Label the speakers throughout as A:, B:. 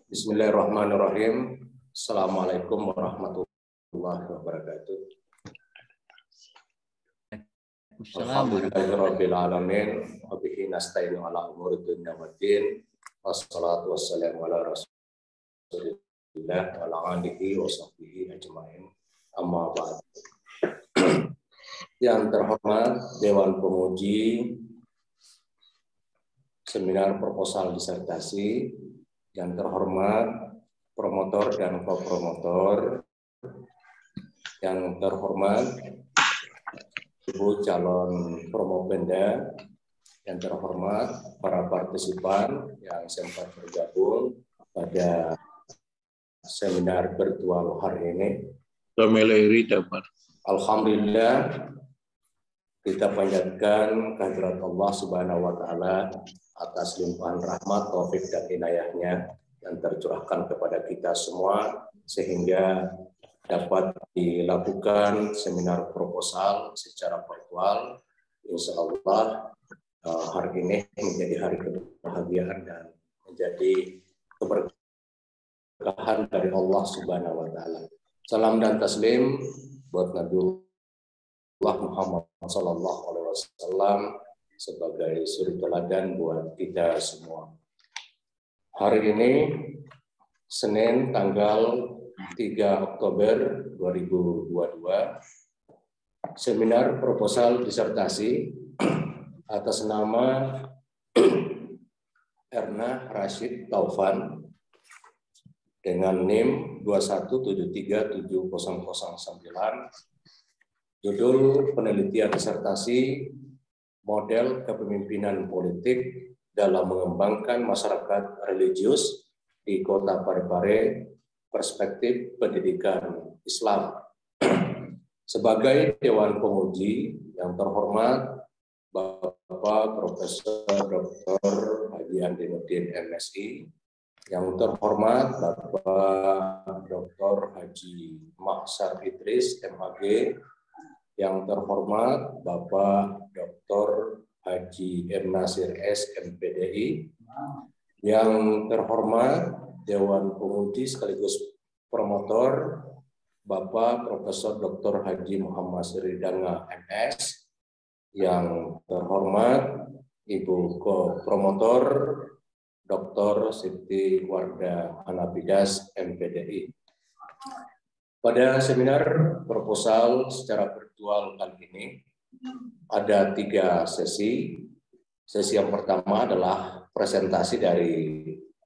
A: Bismillahirrahmanirrahim. Assalamualaikum warahmatullahi wabarakatuh. Alhamdulillahirabbil alamin wa bihi nasta'inu ala umuri dunya waddin. Wassalatu wassalamu ala rasulillah wa ala alihi wa sahbihi ajmain. Amma ba'd. Yang terhormat Dewan Penguji Seminar Proposal Disertasi, yang terhormat promotor dan kopromotor, yang terhormat Ibu calon promopenda, yang terhormat para partisipan yang sempat bergabung pada seminar virtual hari ini. Alhamdulillah, kita panjatkan kehadirat Allah Subhanahu wa taala atas limpahan rahmat, taufik dan inayahnya yang tercurahkan kepada kita semua sehingga dapat dilakukan seminar proposal secara virtual. Insya Allah hari ini menjadi hari kebahagiaan dan menjadi keberkahan dari Allah Subhanahu wa taala. Salam dan taslim buat Nabiullah Muhammad sallallahu alaihi wasallam sebagai suri teladan buat kita semua. Hari ini Senin tanggal 3 Oktober 2022, seminar proposal disertasi atas nama Erna Rashid Taufan dengan NIM 2173709. Judul penelitian disertasi model kepemimpinan politik dalam mengembangkan masyarakat religius di Kota Parepare, perspektif pendidikan Islam. Sebagai Dewan Penguji yang terhormat Bapak Profesor Dr. Haji Andrinuddin MSI, yang terhormat Bapak Dr. Haji Mahsar Idris MAG, yang terhormat Bapak Dr. Haji M. Nasir S. MPDI, yang terhormat Dewan Penguji sekaligus promotor Bapak Profesor Dr. Haji Muhammad Siridanga MS, yang terhormat Ibu Promotor Dr. Siti Warda Hanafidas MPDI. Pada seminar proposal secara virtual kali ini ada 3 sesi. Sesi yang pertama adalah presentasi dari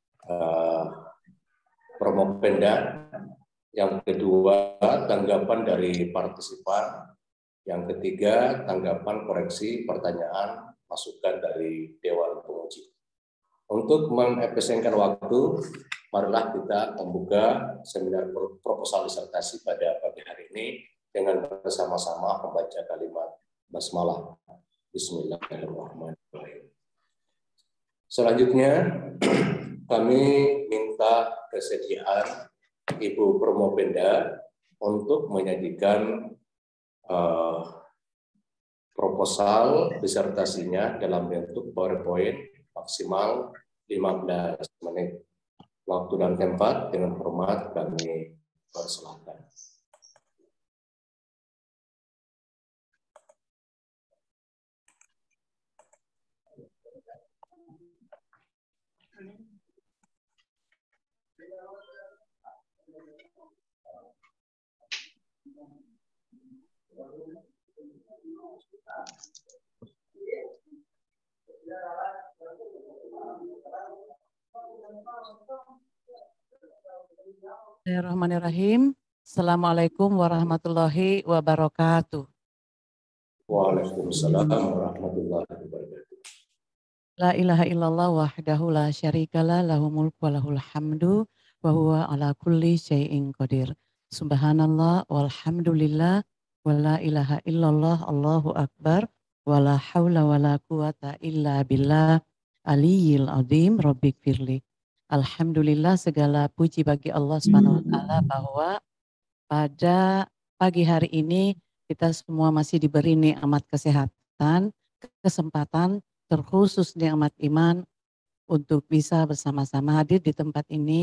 A: promopenda, yang kedua tanggapan dari partisipan, yang ketiga tanggapan koreksi pertanyaan masukan dari Dewan Penguji. Untuk mengefisienkan waktu, marilah kita membuka seminar proposal disertasi pada pagi hari ini dengan bersama-sama membaca kalimat basmalah. Bismillahirrahmanirrahim. Selanjutnya, kami minta kesediaan Ibu Promopenda untuk menyajikan proposal disertasinya dalam bentuk PowerPoint maksimal 15 menit. Waktu dan tempat dengan hormat kami persilahkan.
B: Bismillahirrahmanirrahim. Assalamualaikum warahmatullahi wabarakatuh.
A: Waalaikumsalam warahmatullahi wabarakatuh.
B: La ilaha illallah wahdahu la syarikalah lahul mulku wa lahul hamdu wa huwa ala kulli syai'in qadir. Subhanallah walhamdulillah wa la ilaha illallah Allahu akbar wa la haula wa la quwata illa billah aliyil azim rabbik firli. Alhamdulillah, segala puji bagi Allah Subhanahu wa taala bahwa pada pagi hari ini kita semua masih diberi nikmat kesehatan, kesempatan, terkhusus nikmat iman untuk bisa bersama-sama hadir di tempat ini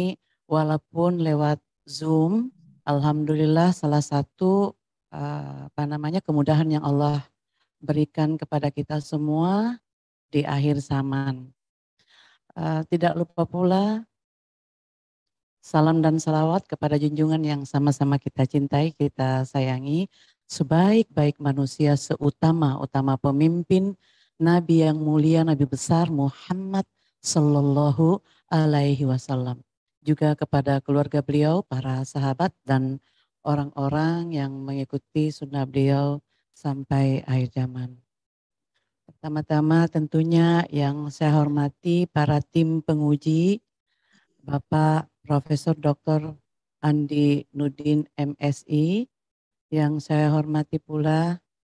B: walaupun lewat Zoom. Alhamdulillah salah satu kemudahan yang Allah berikan kepada kita semua di akhir zaman. Tidak lupa pula salam dan salawat kepada junjungan yang sama-sama kita cintai, kita sayangi, sebaik-baik manusia, seutama-utama pemimpin, Nabi yang mulia, Nabi besar Muhammad Sallallahu Alaihi Wasallam. Juga kepada keluarga beliau, para sahabat dan orang-orang yang mengikuti sunnah beliau sampai akhir zaman. Pertama-tama tentunya yang saya hormati para tim penguji, Bapak Profesor Dr. Andi Nudin MSI, yang saya hormati pula,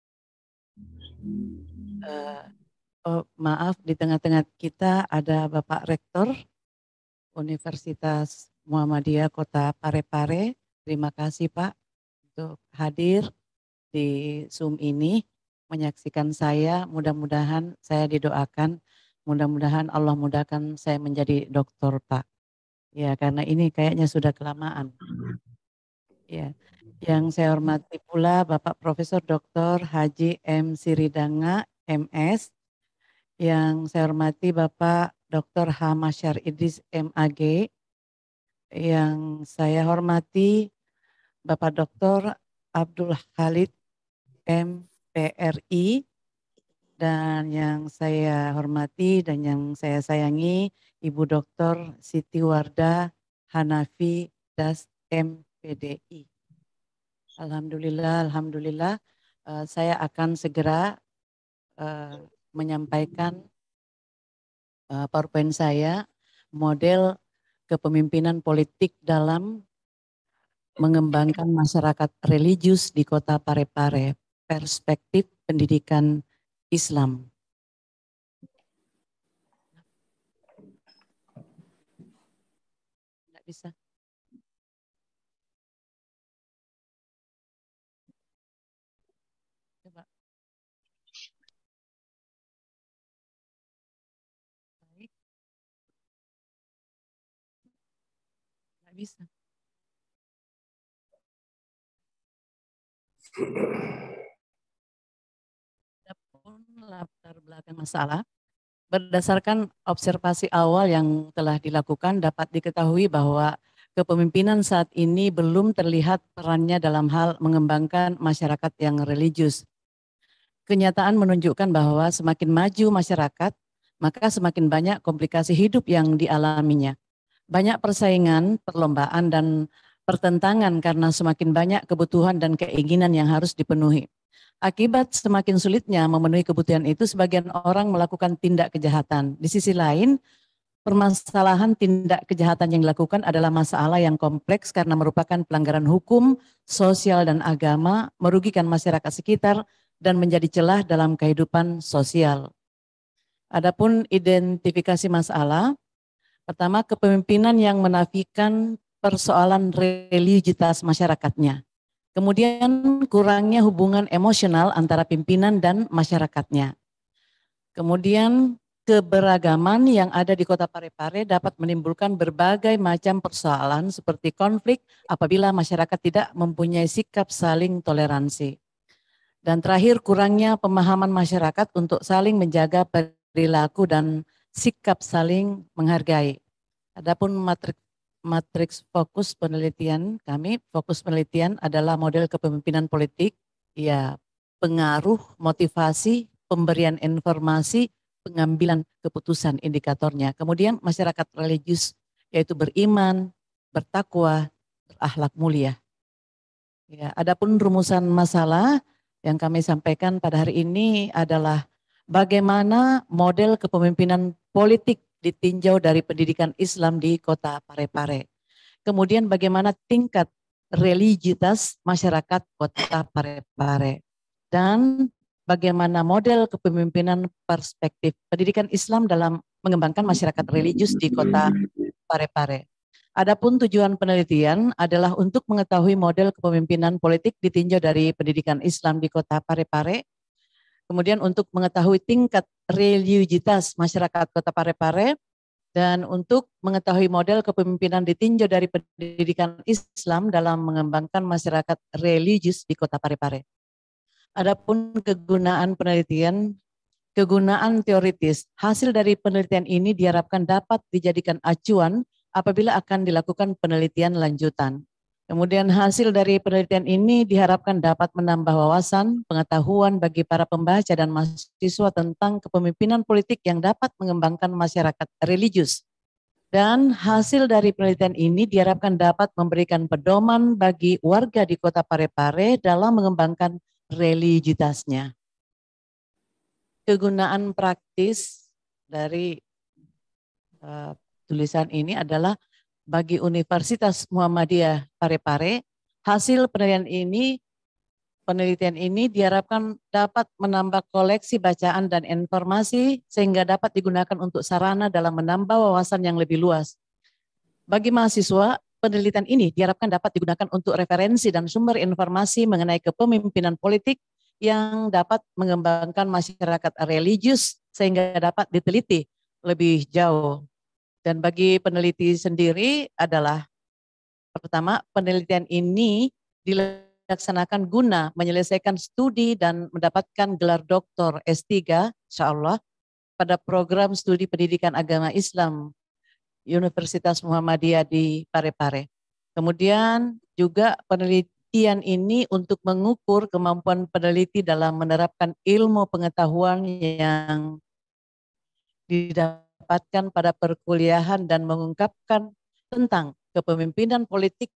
B: maaf di tengah-tengah kita ada Bapak Rektor Universitas Muhammadiyah Kota Parepare. Terima kasih Pak untuk hadir di Zoom ini, menyaksikan saya. Mudah-mudahan saya didoakan, mudah-mudahan Allah mudahkan saya menjadi doktor Pak. Ya, karena ini kayaknya sudah kelamaan. Ya, yang saya hormati pula Bapak Profesor Dr. Haji M. Siridanga, MS. Yang saya hormati Bapak Dr. H. Masyar Idris, MAG. Yang saya hormati Bapak Dr. Abdul Khalid, MPRI. Dan yang saya hormati dan yang saya sayangi Ibu Dr. Siti Wardah Hanafi Das MPDI. Alhamdulillah, alhamdulillah. Saya akan segera menyampaikan PowerPoint saya, model kepemimpinan politik dalam mengembangkan masyarakat religius di Kota Parepare, perspektif pendidikan Islam. Tidak bisa. Coba. Baik. Tidak bisa. Adapun latar belakang masalah, berdasarkan observasi awal yang telah dilakukan dapat diketahui bahwa kepemimpinan saat ini belum terlihat perannya dalam hal mengembangkan masyarakat yang religius. Kenyataan menunjukkan bahwa semakin maju masyarakat, maka semakin banyak komplikasi hidup yang dialaminya. Banyak persaingan, perlombaan, dan pertentangan karena semakin banyak kebutuhan dan keinginan yang harus dipenuhi. Akibat semakin sulitnya memenuhi kebutuhan itu, sebagian orang melakukan tindak kejahatan. Di sisi lain, permasalahan tindak kejahatan yang dilakukan adalah masalah yang kompleks karena merupakan pelanggaran hukum, sosial, dan agama, merugikan masyarakat sekitar, dan menjadi celah dalam kehidupan sosial. Adapun identifikasi masalah, pertama, kepemimpinan yang menafikan persoalan religiusitas masyarakatnya. Kemudian kurangnya hubungan emosional antara pimpinan dan masyarakatnya. Kemudian keberagaman yang ada di Kota Parepare dapat menimbulkan berbagai macam persoalan seperti konflik apabila masyarakat tidak mempunyai sikap saling toleransi. Dan terakhir, kurangnya pemahaman masyarakat untuk saling menjaga perilaku dan sikap saling menghargai. Adapun matriks fokus penelitian kami, fokus penelitian adalah model kepemimpinan politik, ya pengaruh, motivasi, pemberian informasi, pengambilan keputusan indikatornya. Kemudian masyarakat religius, yaitu beriman, bertakwa, berakhlak mulia. Ya, adapun rumusan masalah yang kami sampaikan pada hari ini adalah bagaimana model kepemimpinan politik ditinjau dari pendidikan Islam di Kota Parepare. Kemudian bagaimana tingkat religiusitas masyarakat Kota Parepare. Dan bagaimana model kepemimpinan perspektif pendidikan Islam dalam mengembangkan masyarakat religius di Kota Parepare. Adapun tujuan penelitian adalah untuk mengetahui model kepemimpinan politik ditinjau dari pendidikan Islam di Kota Parepare. Kemudian untuk mengetahui tingkat religiusitas masyarakat Kota Parepare, Dan untuk mengetahui model kepemimpinan ditinjau dari pendidikan Islam dalam mengembangkan masyarakat religius di Kota Parepare. Adapun kegunaan teoritis, hasil dari penelitian ini diharapkan dapat dijadikan acuan apabila akan dilakukan penelitian lanjutan. Kemudian hasil dari penelitian ini diharapkan dapat menambah wawasan, pengetahuan bagi para pembaca dan mahasiswa tentang kepemimpinan politik yang dapat mengembangkan masyarakat religius. Dan hasil dari penelitian ini diharapkan dapat memberikan pedoman bagi warga di Kota Parepare dalam mengembangkan religiusitasnya. Kegunaan praktis dari tulisan ini adalah bagi Universitas Muhammadiyah Parepare, hasil penelitian ini diharapkan dapat menambah koleksi bacaan dan informasi sehingga dapat digunakan untuk sarana dalam menambah wawasan yang lebih luas. Bagi mahasiswa, penelitian ini diharapkan dapat digunakan untuk referensi dan sumber informasi mengenai kepemimpinan politik yang dapat mengembangkan masyarakat religius sehingga dapat diteliti lebih jauh. Dan bagi peneliti sendiri adalah pertama, penelitian ini dilaksanakan guna menyelesaikan studi dan mendapatkan gelar doktor S3 insyaallah pada program studi pendidikan agama Islam Universitas Muhammadiyah di Parepare. Kemudian juga penelitian ini untuk mengukur kemampuan peneliti dalam menerapkan ilmu pengetahuan yang didapatkan pada perkuliahan dan mengungkapkan tentang kepemimpinan politik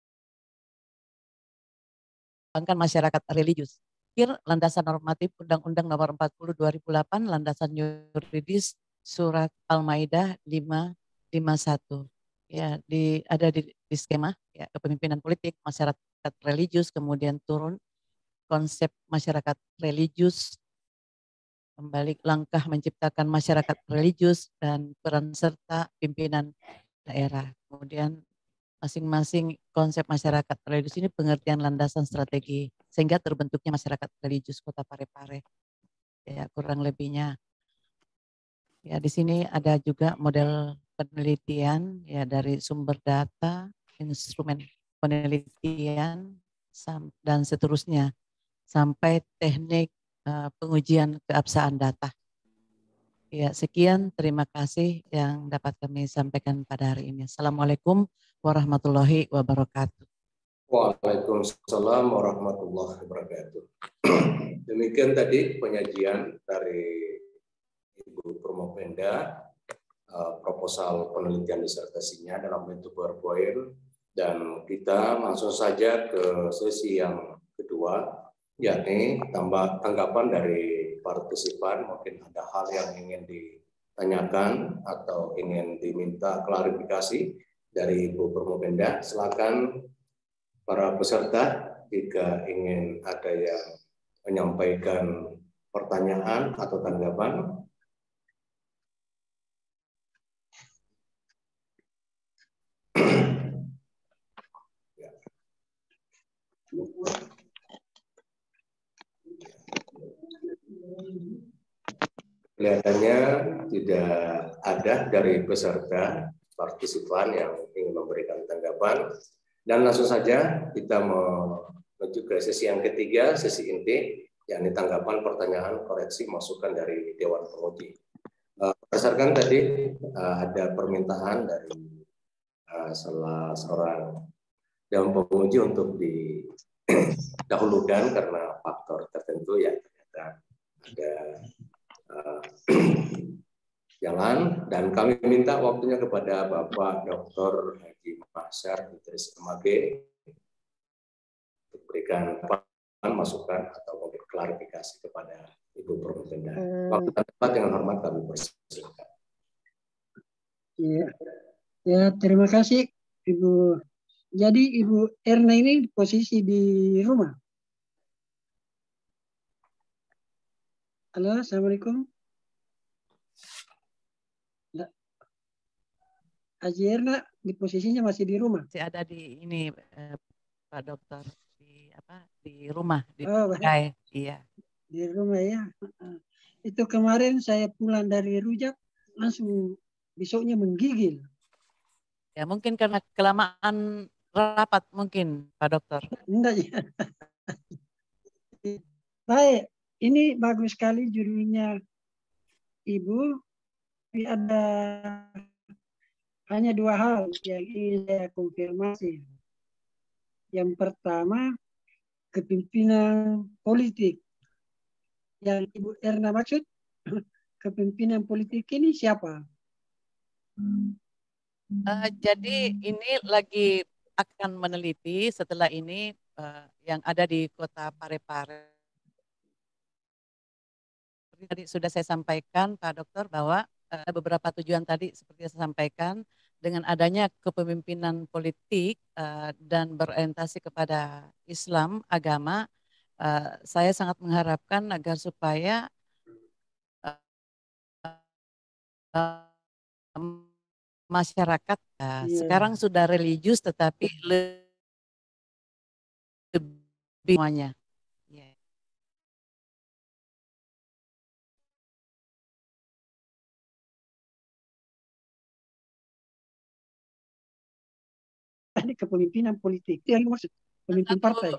B: masyarakat religius. Landasan normatif Undang-Undang Nomor 40 2008, landasan yuridis Surat Al-Maidah 551. Ya, ada di skema ya, kepemimpinan politik masyarakat religius, kemudian turun konsep masyarakat religius, kembali langkah menciptakan masyarakat religius dan peran serta pimpinan daerah. Kemudian masing-masing konsep masyarakat religius ini pengertian landasan strategi sehingga terbentuknya masyarakat religius Kota Parepare. Ya, kurang lebihnya. Ya, di sini ada juga model penelitian ya dari sumber data, instrumen penelitian dan seterusnya sampai teknik pengujian keabsahan data. Ya, sekian, terima kasih yang dapat kami sampaikan pada hari ini. Assalamualaikum warahmatullahi wabarakatuh.
A: Waalaikumsalam warahmatullahi wabarakatuh. Demikian tadi penyajian dari Ibu Purmopenda, proposal penelitian disertasinya dalam bentuk PowerPoint, dan kita langsung saja ke sesi yang kedua, yakni tanggapan dari partisipan. Mungkin ada hal yang ingin ditanyakan atau ingin diminta klarifikasi dari Ibu Purmopenda. Silakan para peserta jika ingin ada yang menyampaikan pertanyaan atau tanggapan. Kelihatannya tidak ada dari peserta partisipan yang ingin memberikan tanggapan, dan langsung saja kita menuju ke sesi yang ketiga, sesi inti, yakni tanggapan, pertanyaan, koreksi, masukan dari Dewan Penguji. Berdasarkan tadi ada permintaan dari salah seorang Dewan Penguji untuk didahulukan karena faktor tertentu yang ternyata ada jalan, dan kami minta waktunya kepada Bapak Dr. Haji Mahsyar Idris MAG untuk berikan masukan atau mungkin klarifikasi kepada Ibu Purmopenda. Waktu dan tempat yang hormat kami persilakan.
C: Ya, terima kasih Ibu. Jadi Ibu Erna ini posisi di rumah. Halo, Assalamualaikum. Haji Erna di posisinya masih di rumah.
B: Masih ada di ini Pak Dokter di rumah di iya.
C: Di rumah ya. Itu kemarin saya pulang dari Rujak langsung besoknya menggigil.
B: Ya mungkin karena kelamaan rapat mungkin Pak Dokter.
C: Enggak ya. Baik, ini bagus sekali judulnya Ibu. Tapi ada hanya dua hal yang ingin saya konfirmasi. Yang pertama, kepemimpinan politik. Yang Ibu Erna maksud, kepemimpinan politik ini siapa?
B: Jadi ini lagi akan meneliti setelah ini yang ada di kota Parepare. Tadi sudah saya sampaikan Pak Dokter bahwa beberapa tujuan tadi seperti yang saya sampaikan dengan adanya kepemimpinan politik dan berorientasi kepada Islam agama, saya sangat mengharapkan agar supaya masyarakat sekarang sudah religius tetapi lebih semuanya.
C: Ini kepemimpinan politik. Itu yang maksud pemimpin partai.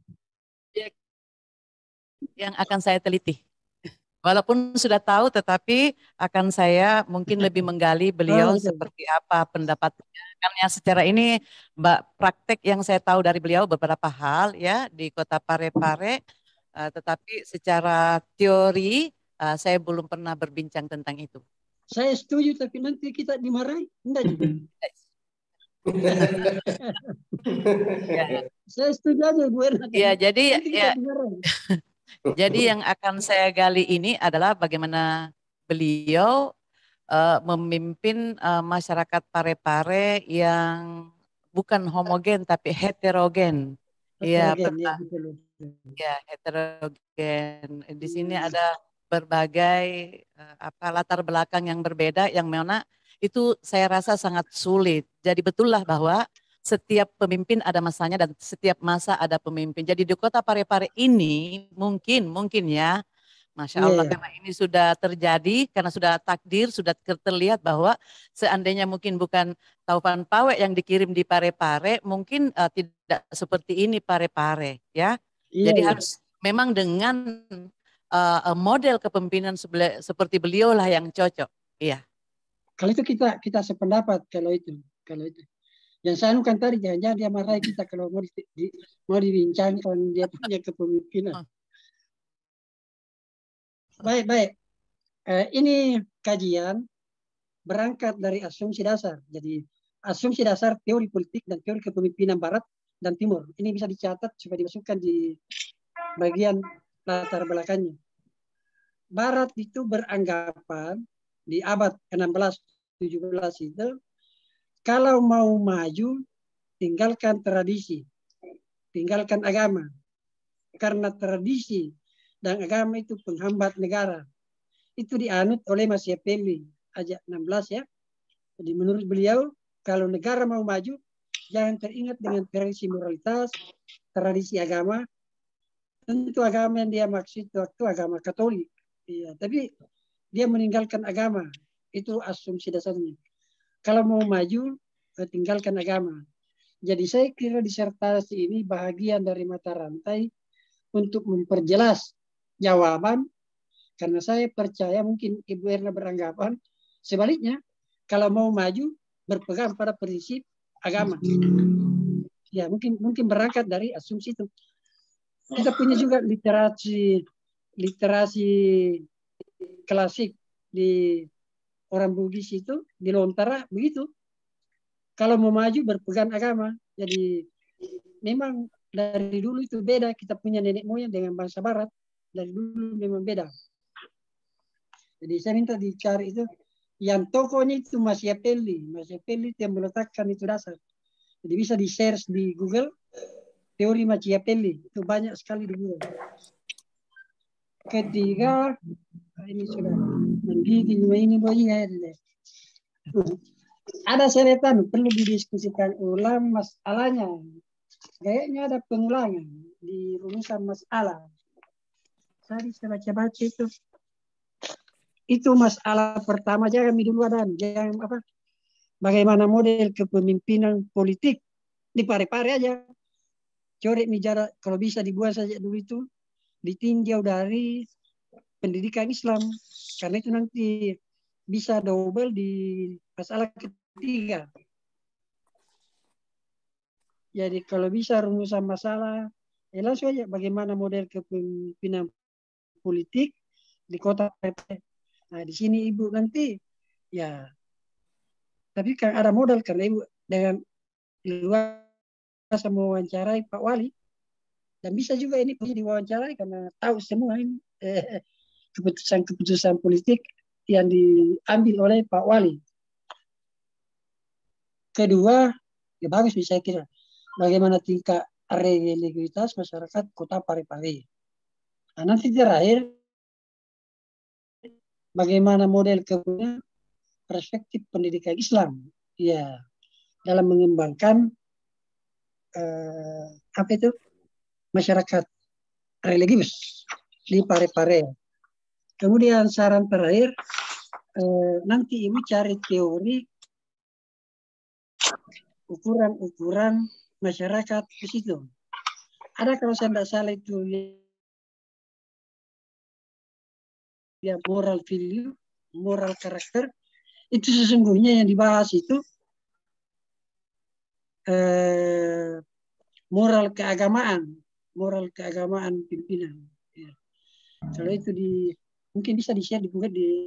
B: Yang akan saya teliti. Walaupun sudah tahu, tetapi akan saya mungkin lebih menggali beliau seperti apa pendapatnya. Karena secara ini, praktek yang saya tahu dari beliau beberapa hal ya di kota Parepare, tetapi secara teori saya belum pernah berbincang tentang itu.
C: Saya setuju, tapi nanti kita dimarahi. Enggak juga. Saya setuju aja Bu Erna.
B: Ya, jadi ya. Jadi yang akan saya gali ini adalah bagaimana beliau memimpin masyarakat Parepare yang bukan homogen tapi heterogen. Iya, ya heterogen. Di sini ada berbagai latar belakang yang berbeda yang mana itu saya rasa sangat sulit. Jadi betullah bahwa setiap pemimpin ada masanya dan setiap masa ada pemimpin. Jadi di kota Parepare ini mungkin ya, Masya Allah karena ini sudah terjadi, karena sudah takdir, sudah terlihat bahwa seandainya mungkin bukan Taufan Pawek yang dikirim di Parepare, mungkin tidak seperti ini Parepare ya. Jadi harus memang dengan model kepemimpinan seperti beliau lah yang cocok. Iya.
C: Kalau itu kita sependapat kalau itu. Yang saya anukan tadi jangan-jangan dia marahi kita kalau mau dibincangkan dia punya kepemimpinan. Baik. Ini kajian berangkat dari asumsi dasar. Jadi asumsi dasar teori politik dan teori kepemimpinan Barat dan Timur. Ini bisa dicatat supaya dimasukkan di bagian latar belakangnya. Barat itu beranggapan di abad 16-17 itu kalau mau maju tinggalkan tradisi, tinggalkan agama. Karena tradisi dan agama itu penghambat negara. Itu dianut oleh Machiavelli, ayat 16 ya. Jadi menurut beliau, kalau negara mau maju, jangan teringat dengan tradisi moralitas, tradisi agama. Tentu agama yang dia maksud waktu agama Katolik. Iya, tapi dia meninggalkan agama. Itu asumsi dasarnya. Kalau mau maju, tinggalkan agama. Jadi saya kira disertasi ini bahagian dari mata rantai untuk memperjelas jawaban, karena saya percaya mungkin Ibu Erna beranggapan sebaliknya, kalau mau maju berpegang pada prinsip agama. Ya mungkin berangkat dari asumsi itu. Kita punya juga literasi klasik di orang Bugis itu di Lontara begitu. Kalau mau maju berpegang agama. Jadi memang dari dulu itu beda, kita punya nenek moyang dengan bangsa Barat dari dulu memang beda. Jadi saya minta dicari itu yang tokohnya itu Machiavelli itu yang meletakkan itu dasar. Jadi bisa di search di Google teori Machiavelli, itu banyak sekali di Google. Ketiga, ini sudah menggigil ini boynya. Ada seretan perlu didiskusikan ulang masalahnya. Kayaknya ada pengulangan di rumusan masalah. Tadi saya baca-baca itu. Itu masalah pertama, jangan dulu ada jangan apa bagaimana model kepemimpinan politik di pare-pare aja. Coret bicara kalau bisa dibuat saja dulu itu ditinjau dari pendidikan Islam, karena itu nanti bisa double di masalah ketiga. Jadi kalau bisa rumusan masalah, ya langsung aja bagaimana model kepemimpinan politik di kota. Nah di sini ibu nanti ya, tapi kan ada modal karena ibu dengan luas mewawancarai Pak Wali, dan bisa juga ini diwawancarai karena tahu semua ini keputusan-keputusan politik yang diambil oleh Pak Wali. Kedua, ya bagus bisa kira bagaimana tingkat religiositas masyarakat kota Parepare. Nah, nanti terakhir bagaimana model kemudian perspektif pendidikan Islam ya dalam mengembangkan apa itu masyarakat religius di Parepare. Kemudian saran terakhir, nanti ibu cari teori ukuran-ukuran masyarakat di situ. Ada kalau saya tidak salah itu ya moral value, moral karakter, itu sesungguhnya yang dibahas itu moral keagamaan pimpinan. Ya. Kalau itu mungkin bisa di-share dibuat di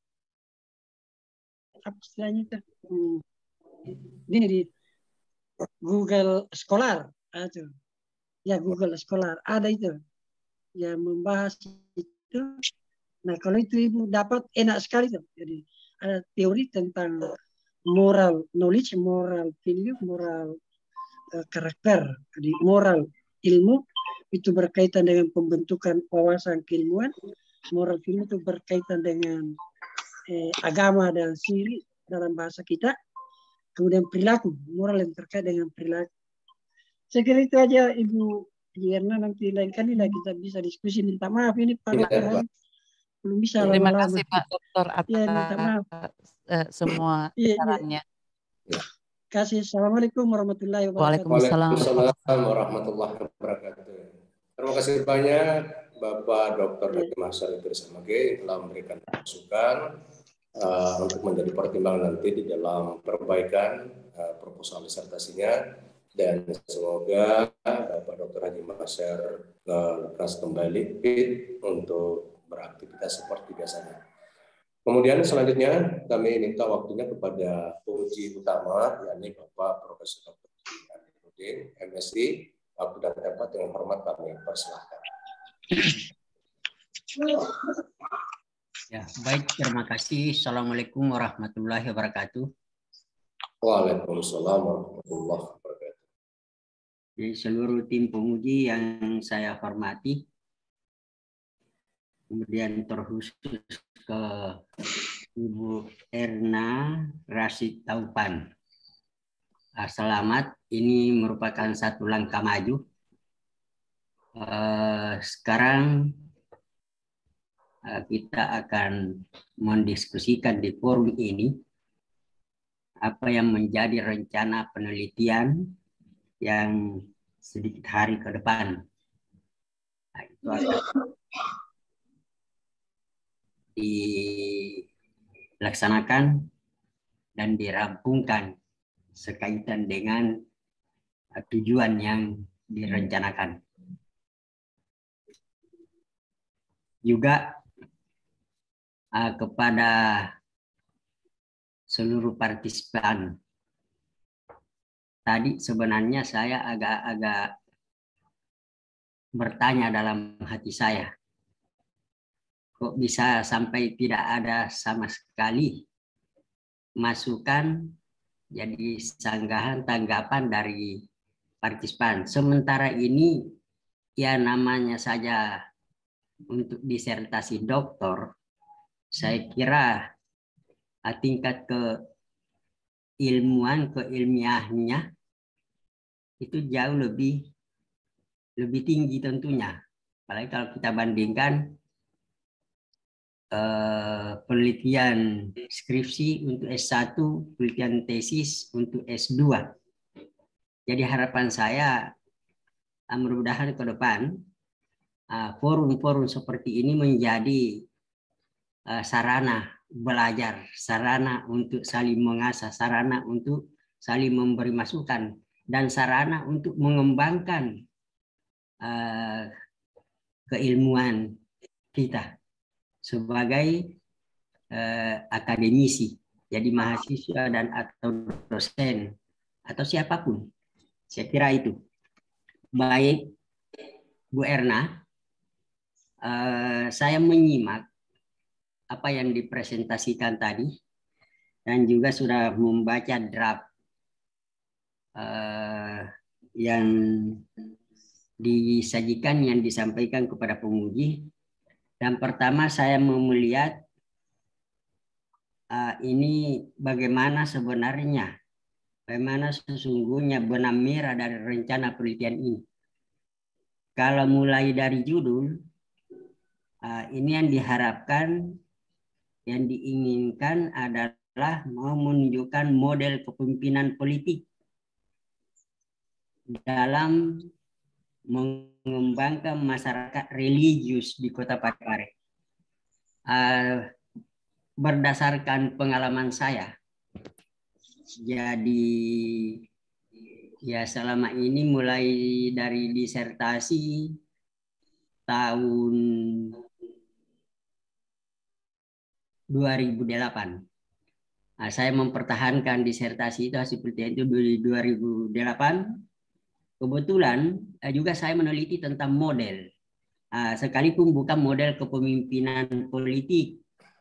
C: apa istilahnya itu? Ini di Google Scholar itu. Ya Google Scholar ada itu yang membahas itu. Nah kalau itu ibu dapat enak sekali tuh. Jadi ada teori tentang moral knowledge, moral value, moral karakter. Jadi moral ilmu itu berkaitan dengan pembentukan wawasan keilmuan. Moral value itu berkaitan dengan agama dan siri dalam bahasa kita. Kemudian perilaku, moral yang terkait dengan perilaku. Saya kira itu aja Ibu Yerna, nanti lain kali lah kita bisa diskusi. Minta maaf ini Pak Dokter, belum bisa
B: Terima
C: lama-lama.
B: kasih Pak Dokter atas
C: ya, minta maaf.
B: Semua sarannya.
C: Kasih. Assalamualaikum warahmatullahi wabarakatuh.
A: Waalaikumsalam warahmatullahi wabarakatuh. Terima kasih banyak Bapak Dr. Haji Mahsyar Idris Hamage yang telah memberikan masukan untuk menjadi pertimbangan nanti di dalam perbaikan proposal disertasinya, dan semoga Bapak Dr. Haji Mahsyar lekas kembali fit untuk beraktivitas seperti biasanya. Kemudian selanjutnya kami minta waktunya kepada penguji utama, yakni Bapak Profesor Dr. Aminuddin, MSI. Waktu dan tempat yang hormat kami persilahkan.
D: Ya, baik, terima kasih. Assalamualaikum warahmatullahi wabarakatuh.
A: Waalaikumsalam warahmatullahi wabarakatuh.
D: Jadi seluruh tim penguji yang saya hormati, kemudian terkhusus ke Ibu Erna Rashid Taupan. Selamat, ini merupakan satu langkah maju. Sekarang kita akan mendiskusikan di forum ini apa yang menjadi rencana penelitian yang sedikit hari ke depan. Nah, itu akan dilaksanakan dan dirampungkan sekaitan dengan tujuan yang direncanakan. Juga kepada seluruh partisipan. Tadi sebenarnya saya agak-agak bertanya dalam hati saya, kok bisa sampai tidak ada sama sekali masukan, jadi sanggahan tanggapan dari partisipan. Sementara ini ya namanya saja untuk disertasi doktor, saya kira tingkat keilmiahnya itu jauh lebih tinggi tentunya. Apalagi kalau kita bandingkan penelitian skripsi untuk S1, penelitian tesis untuk S2. Jadi harapan saya mudah-mudahan ke depan forum-forum seperti ini menjadi sarana belajar, sarana untuk saling mengasah, sarana untuk saling memberi masukan, dan sarana untuk mengembangkan keilmuan kita sebagai akademisi, jadi mahasiswa dan atau dosen atau siapapun. Saya kira itu. Baik, Bu Erna, saya menyimak apa yang dipresentasikan tadi dan juga sudah membaca draft yang disajikan, yang disampaikan kepada penguji. Dan pertama saya mau melihat ini bagaimana sebenarnya, bagaimana sesungguhnya benang merah dari rencana penelitian ini. Kalau mulai dari judul, ini yang diharapkan, yang diinginkan adalah mau menunjukkan model kepemimpinan politik dalam mengembangkan masyarakat religius di Kota Parepare. Berdasarkan pengalaman saya, jadi ya selama ini mulai dari disertasi tahun 2008. Saya mempertahankan disertasi itu, hasil penelitian itu di 2008. Kebetulan juga saya meneliti tentang model, sekalipun bukan model kepemimpinan politik.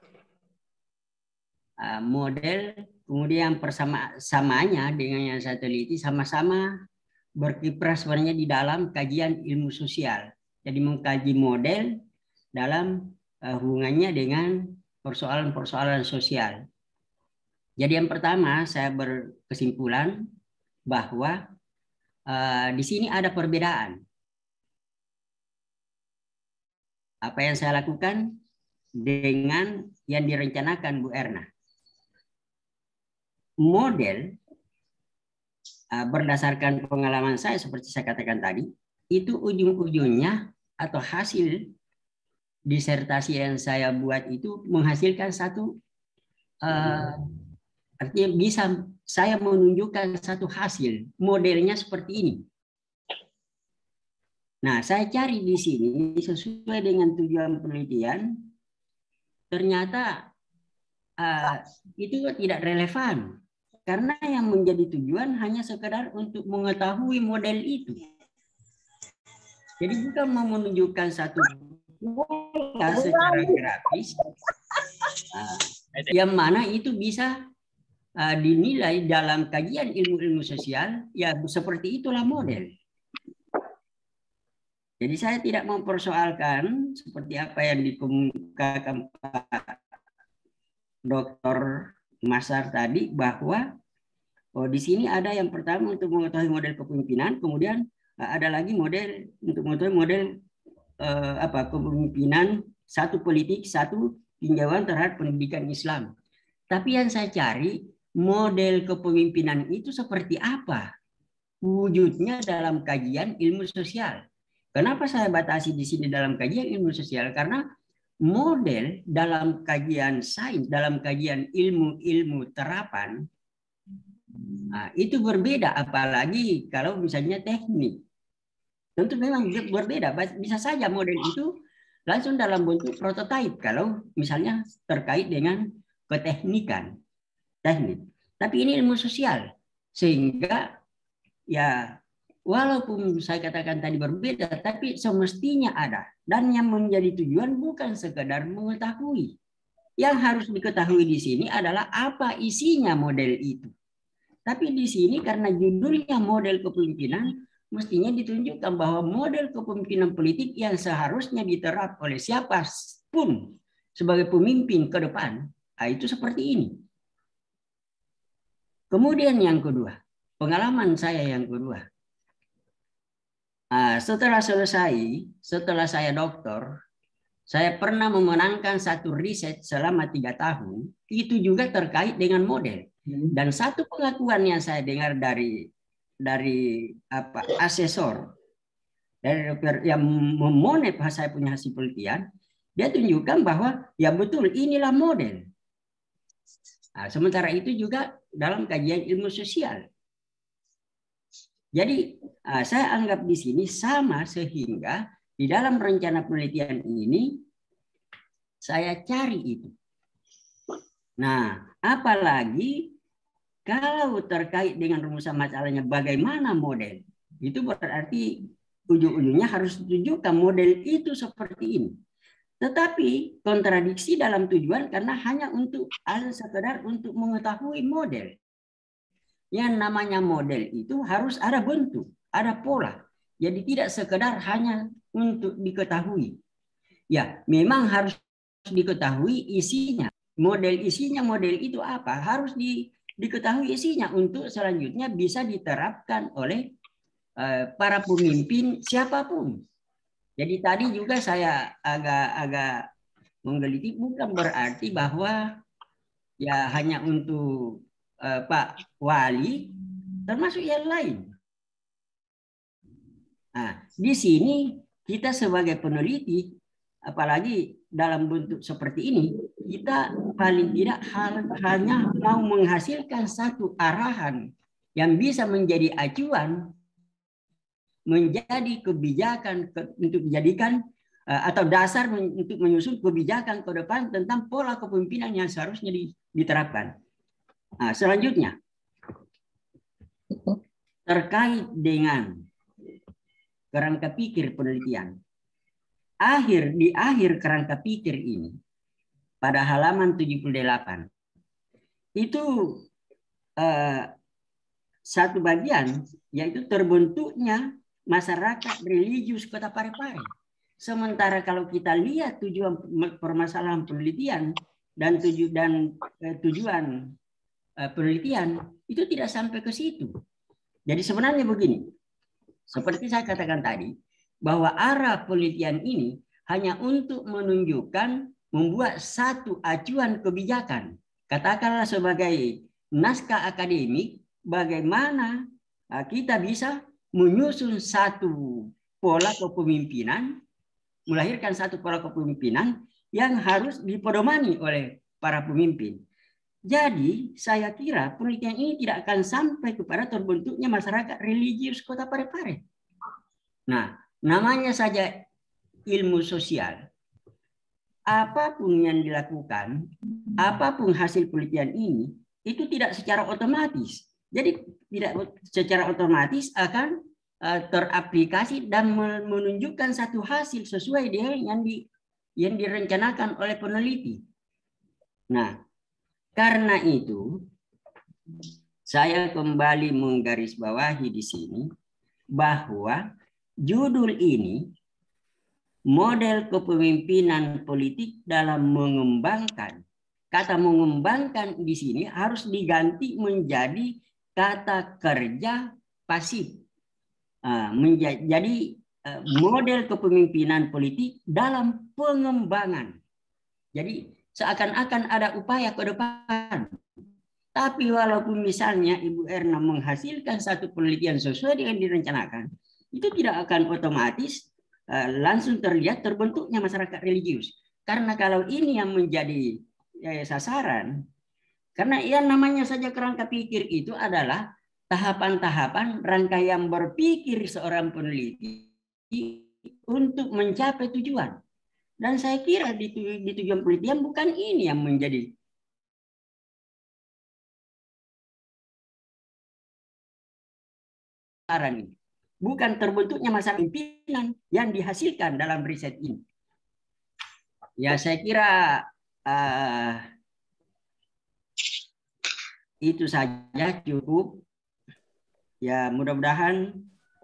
D: Model kemudian samanya dengan yang saya teliti sama-sama berkiprah sebenarnya di dalam kajian ilmu sosial. Jadi mengkaji model dalam hubungannya dengan persoalan-persoalan sosial. Jadi yang pertama saya berkesimpulan bahwa di sini ada perbedaan. Apa yang saya lakukan dengan yang direncanakan Bu Erna. Model berdasarkan pengalaman saya seperti saya katakan tadi, itu ujung-ujungnya atau hasil disertasi yang saya buat itu menghasilkan satu, artinya bisa saya menunjukkan satu hasil, modelnya seperti ini. Nah, saya cari di sini sesuai dengan tujuan penelitian, ternyata itu tidak relevan. Karena yang menjadi tujuan hanya sekedar untuk mengetahui model itu. Jadi bukan mau menunjukkan satu pola secara grafis, yang mana itu bisa dinilai dalam kajian ilmu-ilmu sosial, ya seperti itulah model. Jadi saya tidak mempersoalkan seperti apa yang dikemukakan Pak Dr. Masar tadi, bahwa di sini ada yang pertama untuk mengetahui model kepemimpinan, kemudian ada lagi model untuk mengetahui model kepemimpinan, satu politik, satu tinjauan terhadap pendidikan Islam. Tapi yang saya cari model kepemimpinan itu seperti apa wujudnya dalam kajian ilmu sosial. Kenapa saya batasi di sini dalam kajian ilmu sosial? Karena model dalam kajian sains, dalam kajian ilmu-ilmu terapan, itu berbeda, apalagi kalau misalnya teknik. Tentu memang berbeda. Bisa saja model itu langsung dalam bentuk prototipe kalau misalnya terkait dengan keteknikan, teknik. Tapi ini ilmu sosial, sehingga ya walaupun saya katakan tadi berbeda, tapi semestinya ada. Dan yang menjadi tujuan bukan sekedar mengetahui. Yang harus diketahui di sini adalah apa isinya model itu. Tapi di sini karena judulnya model kepemimpinan, mestinya ditunjukkan bahwa model kepemimpinan politik yang seharusnya diterap oleh siapapun sebagai pemimpin ke depan, itu seperti ini. Kemudian yang kedua, pengalaman saya yang kedua. Setelah saya doktor, Saya pernah memenangkan satu riset selama 3 tahun, itu juga terkait dengan model. Dan satu pengakuan yang saya dengar dari asesor dari yang memonep saya punya hasil penelitian, dia tunjukkan bahwa ya betul inilah model. Nah, sementara itu juga dalam kajian ilmu sosial. Jadi saya anggap di sini sama, sehingga di dalam rencana penelitian ini saya cari itu. Nah, apalagi kalau terkait dengan rumusan masalahnya bagaimana model, itu berarti ujung-ujungnya harus ditunjukkan model itu seperti ini. Tetapi kontradiksi dalam tujuan karena hanya untuk sekedar untuk mengetahui model. Yang namanya model itu harus ada bentuk, ada pola. Jadi tidak sekedar hanya untuk diketahui. Ya, memang harus diketahui isinya. Model itu apa? Harus diketahui isinya untuk selanjutnya bisa diterapkan oleh para pemimpin siapapun. Jadi tadi juga saya agak menggeliti, bukan berarti bahwa ya hanya untuk Pak Wali, termasuk yang lain. Nah, di sini kita sebagai peneliti, apalagi dalam bentuk seperti ini, kita paling tidak hanya mau menghasilkan satu arahan yang bisa menjadi acuan, menjadi kebijakan untuk dijadikan atau dasar untuk menyusun kebijakan ke depan tentang pola kepemimpinan yang seharusnya diterapkan. Nah, selanjutnya terkait dengan kerangka pikir penelitian. Di akhir kerangka pikir ini pada halaman 78 itu satu bagian yaitu terbentuknya masyarakat religius Kota Parepare. Sementara kalau kita lihat tujuan permasalahan penelitian dan tujuan penelitian itu tidak sampai ke situ. Jadi sebenarnya begini, seperti saya katakan tadi, bahwa arah penelitian ini hanya untuk menunjukkan, membuat satu acuan kebijakan. Katakanlah sebagai naskah akademik, bagaimana kita bisa menyusun satu pola kepemimpinan, melahirkan satu pola kepemimpinan yang harus dipedomani oleh para pemimpin. Jadi saya kira penelitian ini tidak akan sampai kepada terbentuknya masyarakat religius Kota Parepare. Nah, namanya saja ilmu sosial. Apapun yang dilakukan, apapun hasil penelitian ini, itu tidak secara otomatis. Jadi tidak secara otomatis akan teraplikasi dan menunjukkan satu hasil sesuai dengan yang direncanakan oleh peneliti. Nah, karena itu saya kembali menggarisbawahi di sini bahwa judul ini model kepemimpinan politik dalam mengembangkan. Kata mengembangkan di sini harus diganti menjadi kata kerja pasif. Menjadi model kepemimpinan politik dalam pengembangan. Jadi seakan-akan ada upaya ke depan. Tapi walaupun misalnya Ibu Erna menghasilkan satu penelitian sesuai dengan direncanakan, itu tidak akan otomatis langsung terlihat terbentuknya masyarakat religius. Karena kalau ini yang menjadi sasaran, karena yang namanya saja kerangka pikir itu adalah tahapan-tahapan rangkaian berpikir seorang peneliti untuk mencapai tujuan. Dan saya kira di tujuan penelitian bukan ini yang menjadi sasaran ini. Bukan terbentuknya masyarakat pimpinan yang dihasilkan dalam riset ini. Ya saya kira itu saja cukup. Ya mudah-mudahan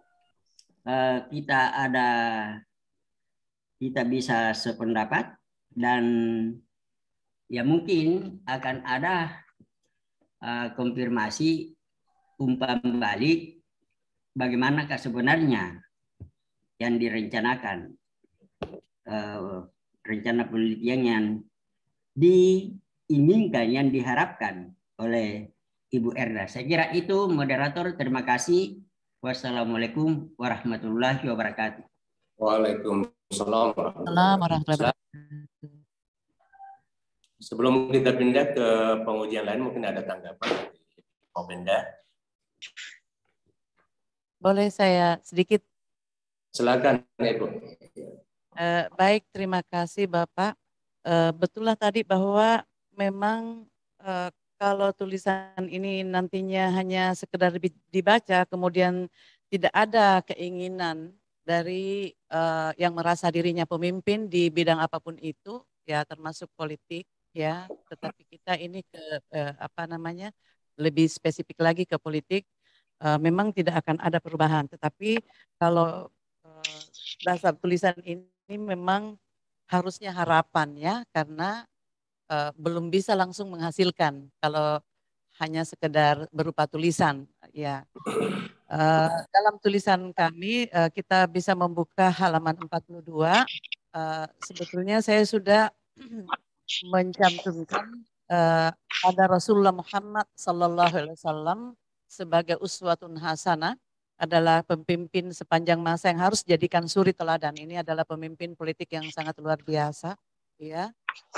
D: kita bisa sependapat dan ya mungkin akan ada konfirmasi umpan balik bagaimanakah sebenarnya yang direncanakan rencana penelitian yang diinginkan, yang diharapkan oleh Ibu Erda. Saya kira itu, moderator. Terima kasih. Wassalamualaikum warahmatullahi wabarakatuh.
A: Waalaikumsalam
B: Warahmatullahi wabarakatuh.
A: Sebelum kita pindah ke pengujian lain, mungkin ada tanggapan Pak Benda.
B: Boleh saya sedikit?
A: Silakan, Ibu.
B: Baik, terima kasih Bapak. Betullah tadi bahwa memang kalau tulisan ini nantinya hanya sekedar dibaca, kemudian tidak ada keinginan dari yang merasa dirinya pemimpin di bidang apapun itu, ya termasuk politik, ya. Tetapi kita ini ke lebih spesifik lagi ke politik, memang tidak akan ada perubahan. Tetapi kalau dasar tulisan ini memang harusnya harapan, ya, karena belum bisa langsung menghasilkan kalau hanya sekedar berupa tulisan, ya. Dalam tulisan kami kita bisa membuka halaman 42. Sebetulnya saya sudah mencantumkan ada Rasulullah Muhammad SAW sebagai uswatun hasanah, adalah pemimpin sepanjang masa yang harus dijadikan suri teladan. Ini adalah pemimpin politik yang sangat luar biasa, ya.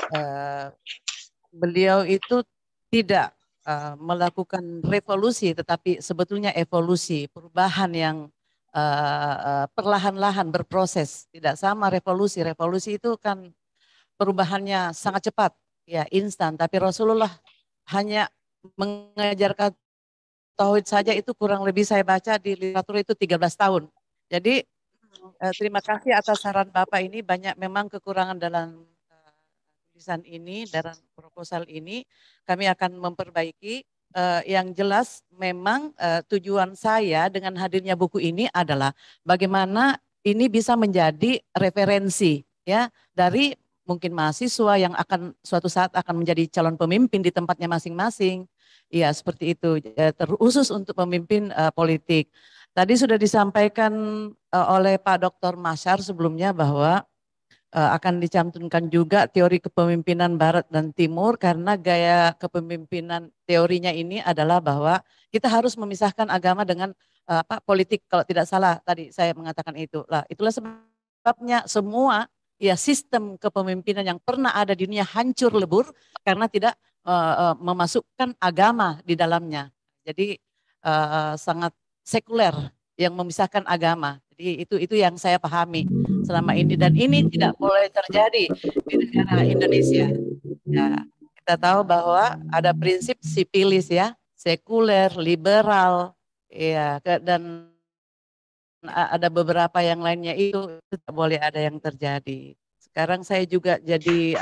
B: Beliau itu tidak melakukan revolusi, tetapi sebetulnya evolusi, perubahan yang perlahan-lahan berproses. Tidak sama revolusi. Revolusi itu kan perubahannya sangat cepat, ya, instan. Tapi Rasulullah hanya mengajarkan tauhid saja itu kurang lebih saya baca di literatur itu 13 tahun. Jadi terima kasih atas saran Bapak ini. Banyak memang kekurangan dalam tulisan ini, dalam proposal ini. Kami akan memperbaiki. Yang jelas memang tujuan saya dengan hadirnya buku ini adalah bagaimana ini bisa menjadi referensi, ya, dari mungkin mahasiswa yang akan suatu saat akan menjadi calon pemimpin di tempatnya masing-masing. Iya, seperti itu. Terusus untuk pemimpin politik. Tadi sudah disampaikan oleh Pak Dr. Masyar sebelumnya bahwa akan dicantumkan juga teori kepemimpinan Barat dan Timur, karena gaya kepemimpinan teorinya ini adalah bahwa kita harus memisahkan agama dengan politik. Kalau tidak salah tadi saya mengatakan itu. Lah, itulah sebabnya semua, ya, sistem kepemimpinan yang pernah ada di dunia hancur lebur karena tidak memasukkan agama di dalamnya. Jadi sangat sekuler yang memisahkan agama. Jadi itu yang saya pahami selama ini, dan ini tidak boleh terjadi di negara Indonesia. Ya, kita tahu bahwa ada prinsip sipilis, ya, sekuler, liberal, ya, dan ada beberapa yang lainnya itu tidak boleh ada yang terjadi. Sekarang saya juga jadi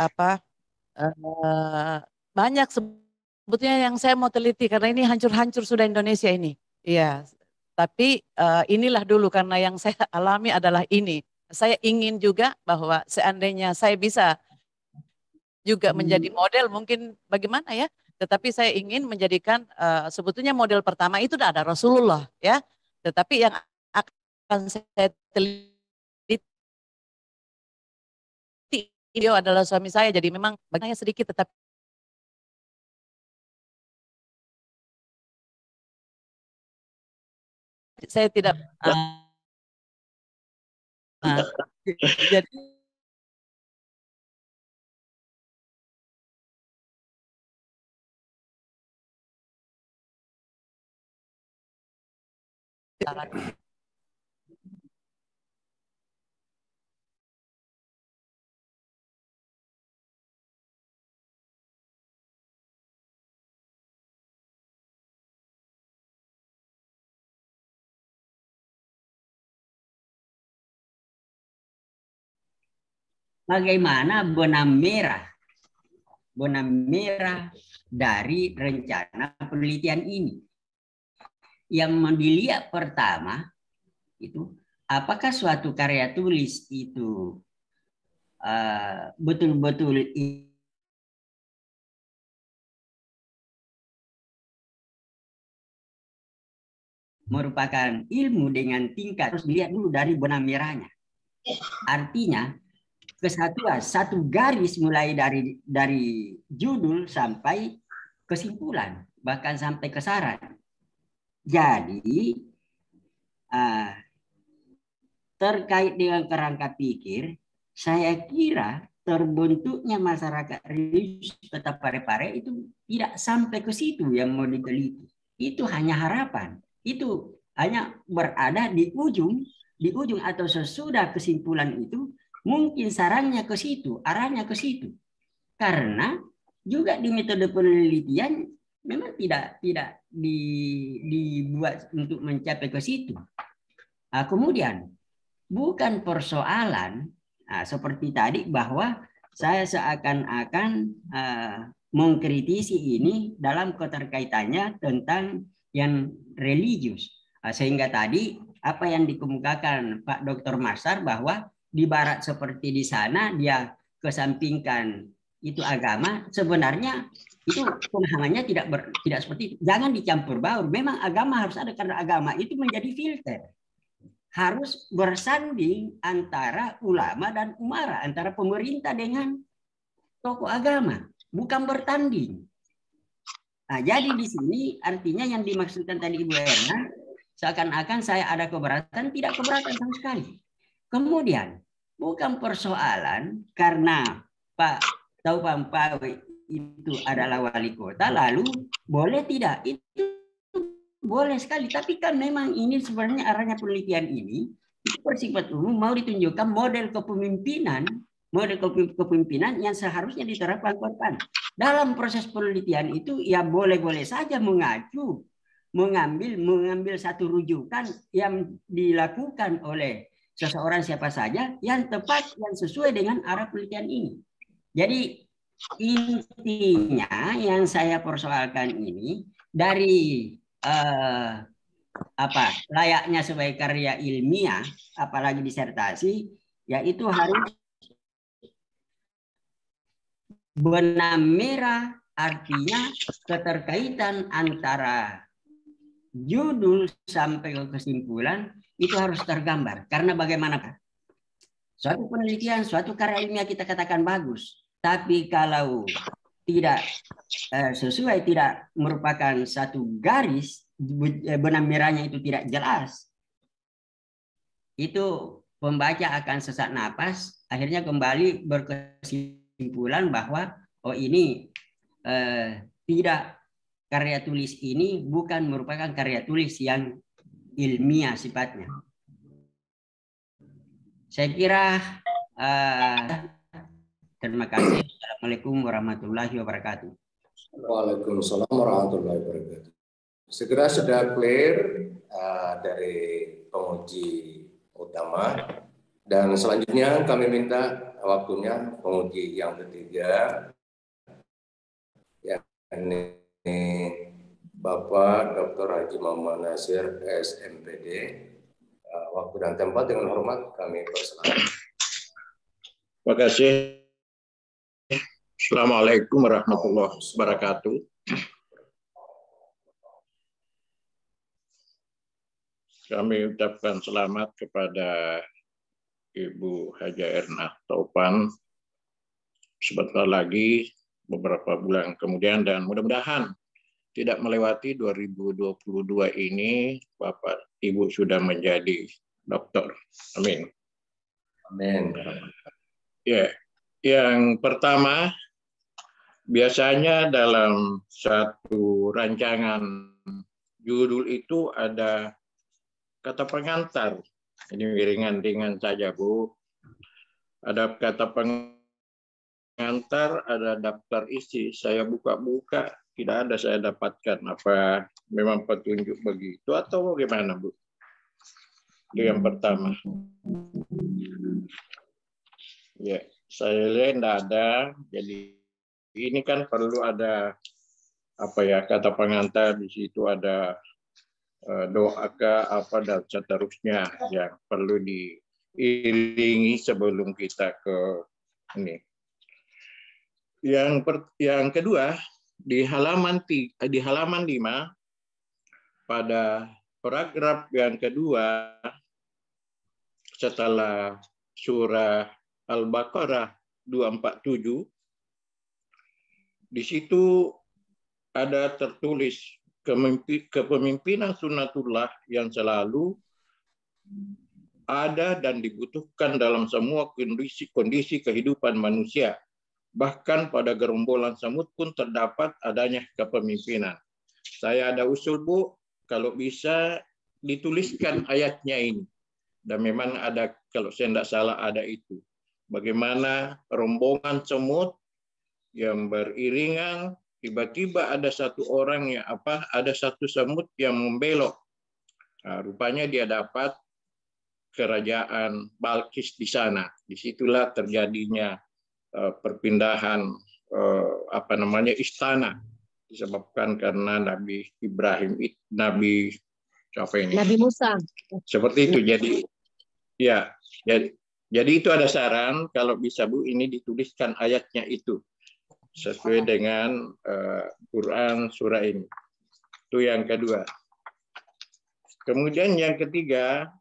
B: banyak sebetulnya yang saya mau teliti karena ini hancur-hancur sudah Indonesia ini. Iya, tapi inilah dulu karena yang saya alami adalah ini. Saya ingin juga bahwa seandainya saya bisa juga menjadi model, mungkin bagaimana, ya. Tetapi saya ingin menjadikan sebetulnya model pertama itu ada Rasulullah, ya. Tetapi yang akan saya teliti beliau adalah suami saya, jadi memang banyaknya sedikit tetapi saya tidak jadi
D: Bagaimana benang merah dari rencana penelitian ini? Yang dilihat pertama itu apakah suatu karya tulis itu betul-betul merupakan ilmu dengan tingkat. Harus dilihat dulu dari benang merahnya. Artinya kesatuan, satu garis mulai dari judul sampai kesimpulan, bahkan sampai ke saran. Jadi terkait dengan kerangka pikir, saya kira terbentuknya masyarakat religius Kota Parepare itu tidak sampai ke situ yang mau diteliti. Itu hanya harapan. Itu hanya berada di ujung atau sesudah kesimpulan itu, mungkin sarannya ke situ, arahnya ke situ. Karena juga di metode penelitian memang tidak dibuat untuk mencapai ke situ. Kemudian bukan persoalan seperti tadi bahwa saya seakan-akan mengkritisi ini dalam keterkaitannya tentang yang religius. Sehingga tadi apa yang dikemukakan Pak Dr. Masar bahwa di barat seperti di sana dia kesampingkan itu agama, sebenarnya itu pemahamannya tidak seperti itu. Jangan dicampur baur. Memang agama harus ada karena agama itu menjadi filter. Harus bersanding antara ulama dan umara, antara pemerintah dengan tokoh agama, bukan bertanding. Nah, jadi di sini artinya yang dimaksudkan tadi Ibu Erna, seakan-akan saya ada keberatan, tidak keberatan sama sekali. Kemudian, bukan persoalan karena Pak Taufan Pawe itu adalah wali kota, lalu boleh tidak? Itu boleh sekali, tapi kan memang ini sebenarnya arahnya penelitian ini itu bersifat umum, mau ditunjukkan model kepemimpinan yang seharusnya diterapkan ke depan. Dalam proses penelitian itu ya boleh-boleh saja mengambil satu rujukan yang dilakukan oleh seseorang siapa saja yang tepat, yang sesuai dengan arah penelitian ini. Jadi intinya yang saya persoalkan ini dari layaknya sebagai karya ilmiah, apalagi disertasi, yaitu harus benang merah, artinya keterkaitan antara judul sampai ke kesimpulan itu harus tergambar. Karena bagaimanapun suatu penelitian, suatu karya ilmiah kita katakan bagus, tapi kalau tidak sesuai, tidak merupakan satu garis, benang merahnya itu tidak jelas, itu pembaca akan sesak napas, akhirnya kembali berkesimpulan bahwa oh ini tidak, karya tulis ini bukan merupakan karya tulis yang ilmiah sifatnya. Saya kira terima kasih. Assalamualaikum warahmatullahi wabarakatuh.
A: Waalaikumsalam warahmatullahi wabarakatuh. Segera sudah clear dari penguji utama, dan selanjutnya kami minta waktunya penguji yang ketiga, yakni Bapak Dr. Haji Muhammad Nasir, SMPD. Waktu dan tempat dengan hormat kami persilakan.
E: Terima kasih. Assalamualaikum warahmatullahi wabarakatuh. Kami ucapkan selamat kepada Ibu Haja Erna Taufan sebentar lagi, beberapa bulan kemudian, dan mudah-mudahan tidak melewati 2022 ini Bapak Ibu sudah menjadi dokter. Amin.
A: Amin.
E: Ya, yang pertama, biasanya dalam satu rancangan judul itu ada kata pengantar. Ini ringan-ringan saja, Bu. Ada kata pengantar, ada daftar isi. Saya buka-buka, tidak ada saya dapatkan. Apa memang petunjuk begitu atau bagaimana, Bu? Itu yang pertama. Ya, saya lihat tidak ada. Jadi ini kan perlu ada kata pengantar, di situ ada doa dan seterusnya yang perlu diiringi sebelum kita ke ini. Yang kedua, di halaman 5 pada paragraf yang kedua setelah surah Al-Baqarah 247, di situ ada tertulis kepemimpinan sunnatullah yang selalu ada dan dibutuhkan dalam semua kondisi kehidupan manusia. Bahkan pada gerombolan Samud pun terdapat adanya kepemimpinan. Saya ada usul, Bu, kalau bisa dituliskan ayatnya ini. Dan memang ada, kalau saya tidak salah ada itu. Bagaimana rombongan Samud yang beriringan, tiba-tiba ada satu orang yang ada satu Samud yang membelok. Nah, rupanya dia dapat kerajaan Balkis di sana. Disitulah terjadinya perpindahan istana, disebabkan karena Nabi Ibrahim, Nabi Musa. Seperti itu. Jadi ya, jadi itu ada saran kalau bisa, Bu, ini dituliskan ayatnya itu sesuai dengan Quran surah ini. Itu yang kedua. Kemudian yang ketiga,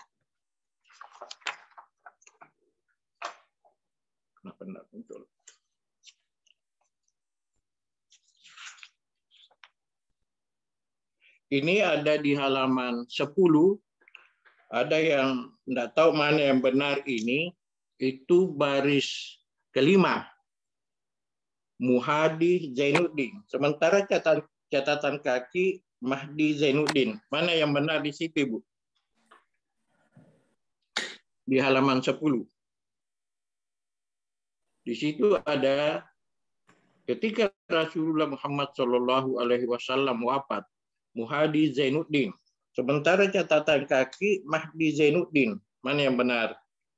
E: kenapa tidak muncul? Ini ada di halaman 10. Ada yang tidak tahu mana yang benar ini. Itu baris kelima. Muhadi Zainuddin. Sementara catatan kaki Mahdi Zainuddin. Mana yang benar di situ, Bu? Di halaman 10. Di situ ada ketika Rasulullah Muhammad SAW wafat, Muhadi Zainuddin. Sementara catatan kaki Mahdi Zainuddin. Mana yang benar?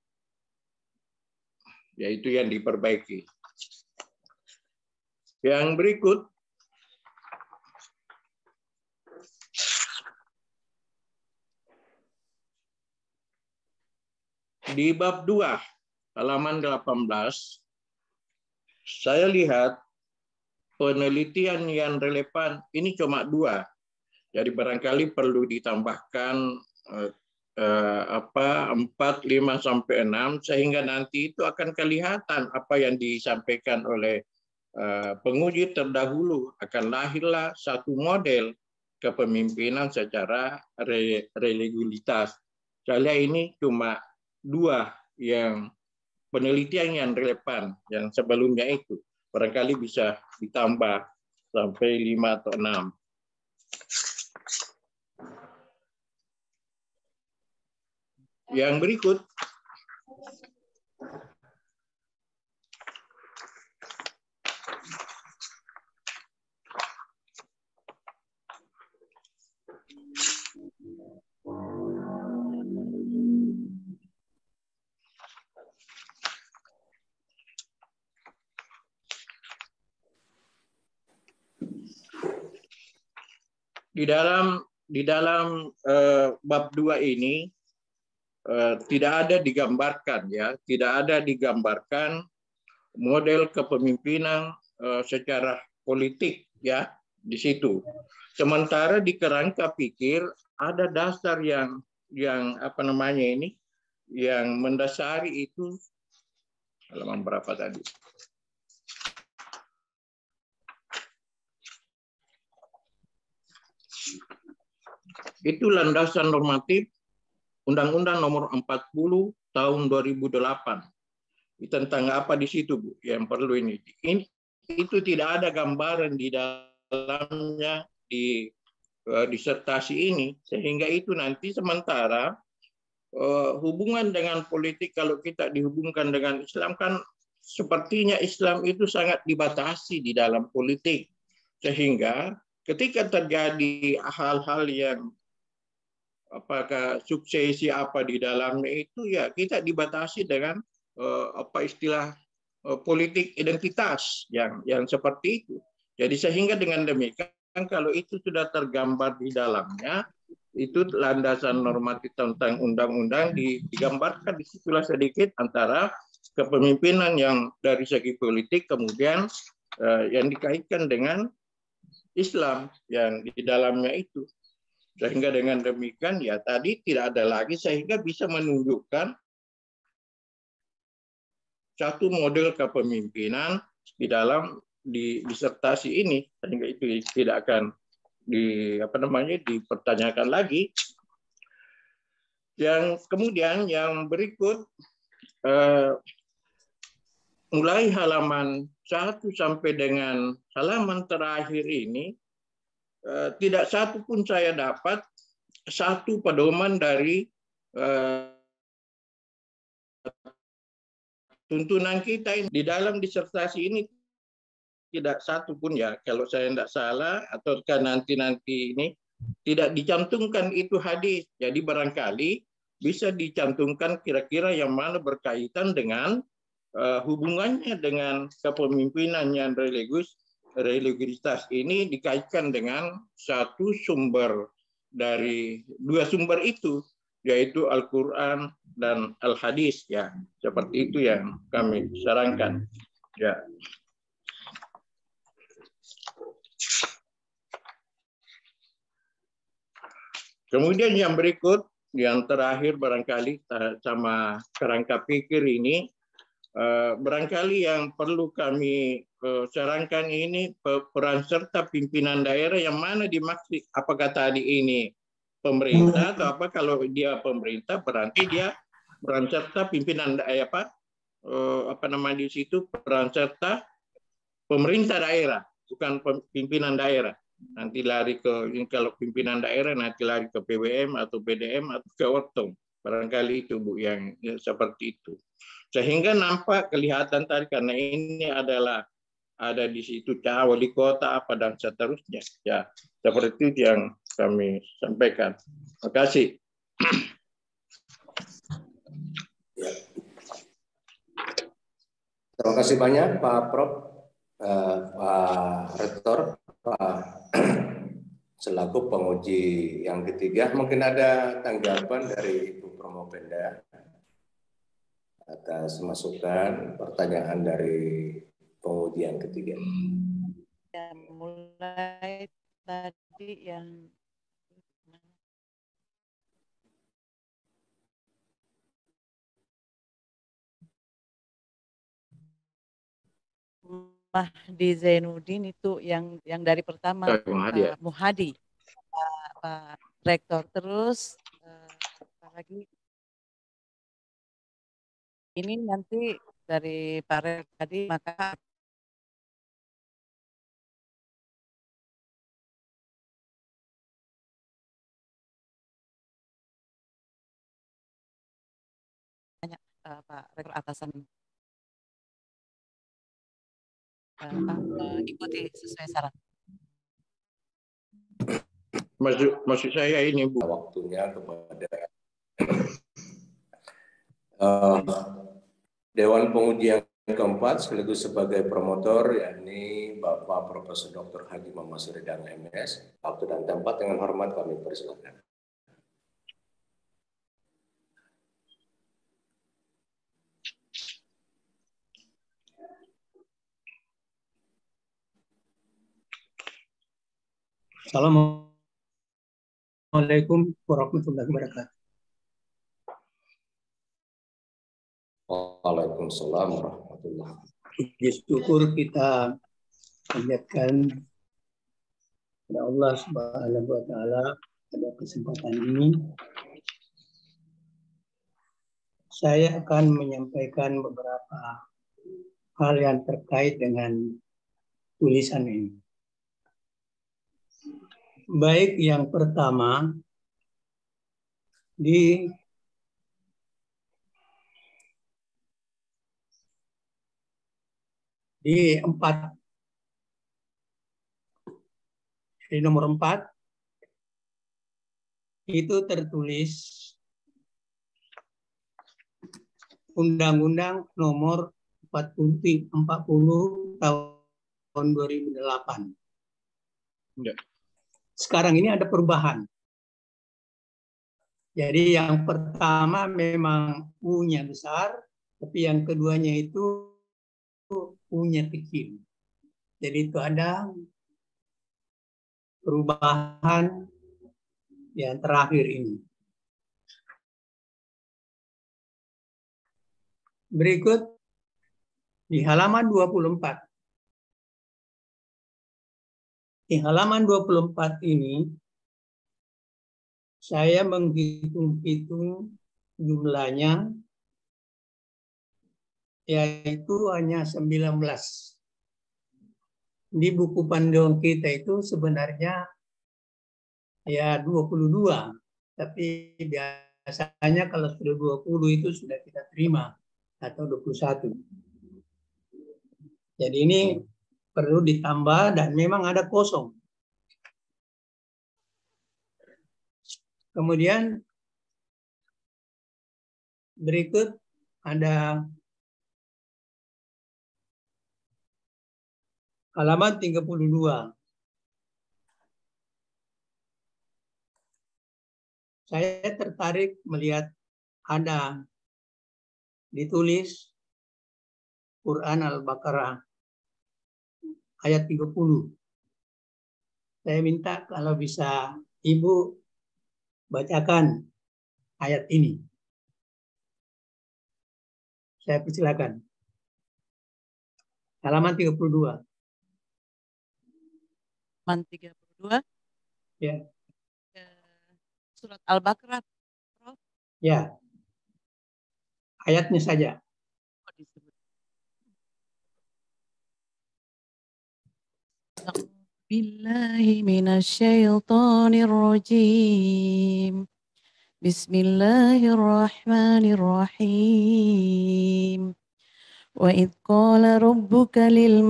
E: Yaitu yang diperbaiki. Yang berikut, di bab 2, halaman 18, saya lihat penelitian yang relevan ini cuma 2. Jadi barangkali perlu ditambahkan 4, 5, sampai 6, sehingga nanti itu akan kelihatan apa yang disampaikan oleh penguji terdahulu. Akan lahirlah satu model kepemimpinan secara religiulitas. Saya ini cuma 2 yang penelitian yang relevan, yang sebelumnya itu. Barangkali bisa ditambah sampai 5 atau 6. Yang berikut, di dalam bab 2 ini tidak ada digambarkan, ya, tidak ada digambarkan model kepemimpinan secara politik, ya, di situ. Sementara di kerangka pikir ada dasar yang yang mendasari itu. Halaman berapa tadi? Itu landasan normatif Undang-Undang Nomor 40 Tahun 2008. Tentang apa di situ, Bu? Yang perlu ini. Itu tidak ada gambaran di dalamnya di disertasi ini, sehingga itu nanti sementara hubungan dengan politik, kalau kita dihubungkan dengan Islam, kan sepertinya Islam itu sangat dibatasi di dalam politik, sehingga ketika terjadi hal-hal yang apakah suksesi apa di dalamnya itu, ya kita dibatasi dengan istilah politik identitas yang seperti itu. Jadi sehingga dengan demikian kalau itu sudah tergambar di dalamnya, itu landasan normatif tentang undang-undang digambarkan di situlah sedikit antara kepemimpinan yang dari segi politik, kemudian yang dikaitkan dengan Islam yang di dalamnya itu. Sehingga dengan demikian, ya tadi tidak ada lagi, sehingga bisa menunjukkan satu model kepemimpinan di dalam disertasi ini, sehingga itu tidak akan dipertanyakan lagi. Yang kemudian yang berikut, mulai halaman 1 sampai dengan halaman terakhir ini, tidak satu pun saya dapat satu pedoman dari tuntunan kita ini. Di dalam disertasi ini tidak satu pun, ya kalau saya tidak salah atau nanti ini tidak dicantumkan itu hadis. Jadi barangkali bisa dicantumkan kira-kira yang mana berkaitan dengan hubungannya dengan kepemimpinan yang religiusitas ini, dikaitkan dengan satu sumber dari dua sumber itu, yaitu Al-Quran dan Al-Hadis, ya seperti itu yang kami sarankan. Ya. Kemudian yang berikut, yang terakhir barangkali sama kerangka pikir ini, barangkali yang perlu kami sarankan ini peran serta pimpinan daerah yang mana dimaksud. Apakah tadi ini pemerintah atau apa? Kalau dia pemerintah berarti dia peran serta pimpinan daerah, di situ peran serta pemerintah daerah, bukan pimpinan daerah. Nanti lari ke, kalau pimpinan daerah nanti lari ke PWM atau PDM atau ke Ortom. Barangkali itu Bu yang seperti itu. Sehingga nampak kelihatan tadi, karena ini adalah ada di situ wali kota apa dan seterusnya. Ya, seperti itu yang kami sampaikan. Terima kasih.
A: Ya. Terima kasih banyak Pak Prof, Pak Rektor, Pak selaku penguji yang ketiga. Mungkin ada tanggapan dari Ibu Promopenda atas masukan pertanyaan dari penguji yang ketiga.
B: Ya, mulai tadi yang Mahdi Zainuddin itu yang dari pertama Pak Muhadi, Pak Rektor. Terus apa lagi? Ini nanti dari Pak Rektor tadi, maka banyak Pak Rektor atasan ikuti sesuai saran.
E: Maksud saya ini Bu,
A: waktunya kepada Dewan Penguji yang keempat sekaligus sebagai promotor, yakni Bapak Profesor Dr. Haji Muhammad Siridang MS. Waktu dan tempat dengan hormat kami persilakan.
C: Assalamualaikum warahmatullahi wabarakatuh.
A: Waalaikumsalam warahmatullahi wabarakatuh.
C: Syukur kita panjatkan kepada Allah Subhanahu wa taala pada kesempatan ini. Saya akan menyampaikan beberapa hal yang terkait dengan tulisan ini. Baik, yang pertama di nomor 4 itu tertulis Undang-Undang nomor 40 tahun 2008.
E: Ya.
C: Sekarang ini ada perubahan. Jadi yang pertama memang U-nya besar, tapi yang keduanya itu U-nya kecil. Jadi itu ada perubahan yang terakhir ini. Berikut
F: Di halaman 24. Di halaman 24 ini saya menghitung-hitung jumlahnya, yaitu hanya 19. Di buku panduan kita itu sebenarnya ya 22, tapi biasanya kalau sudah 20 itu sudah kita terima, atau 21. Jadi ini perlu ditambah dan memang ada kosong. Kemudian berikut ada halaman 32. Saya tertarik melihat ada ditulis Quran Al-Baqarah ayat 30. Saya minta kalau bisa Ibu bacakan ayat ini. Saya persilakan. Halaman 32.
B: Halaman 32.
F: Ya.
B: Surat Al-Baqarah, Prof.
F: Ya. Ayatnya saja.
B: Oh, disebut. Billahi minasyaitonir rajim. Bismillahirrahmanirrahim. Wa idh qala rabbuka lil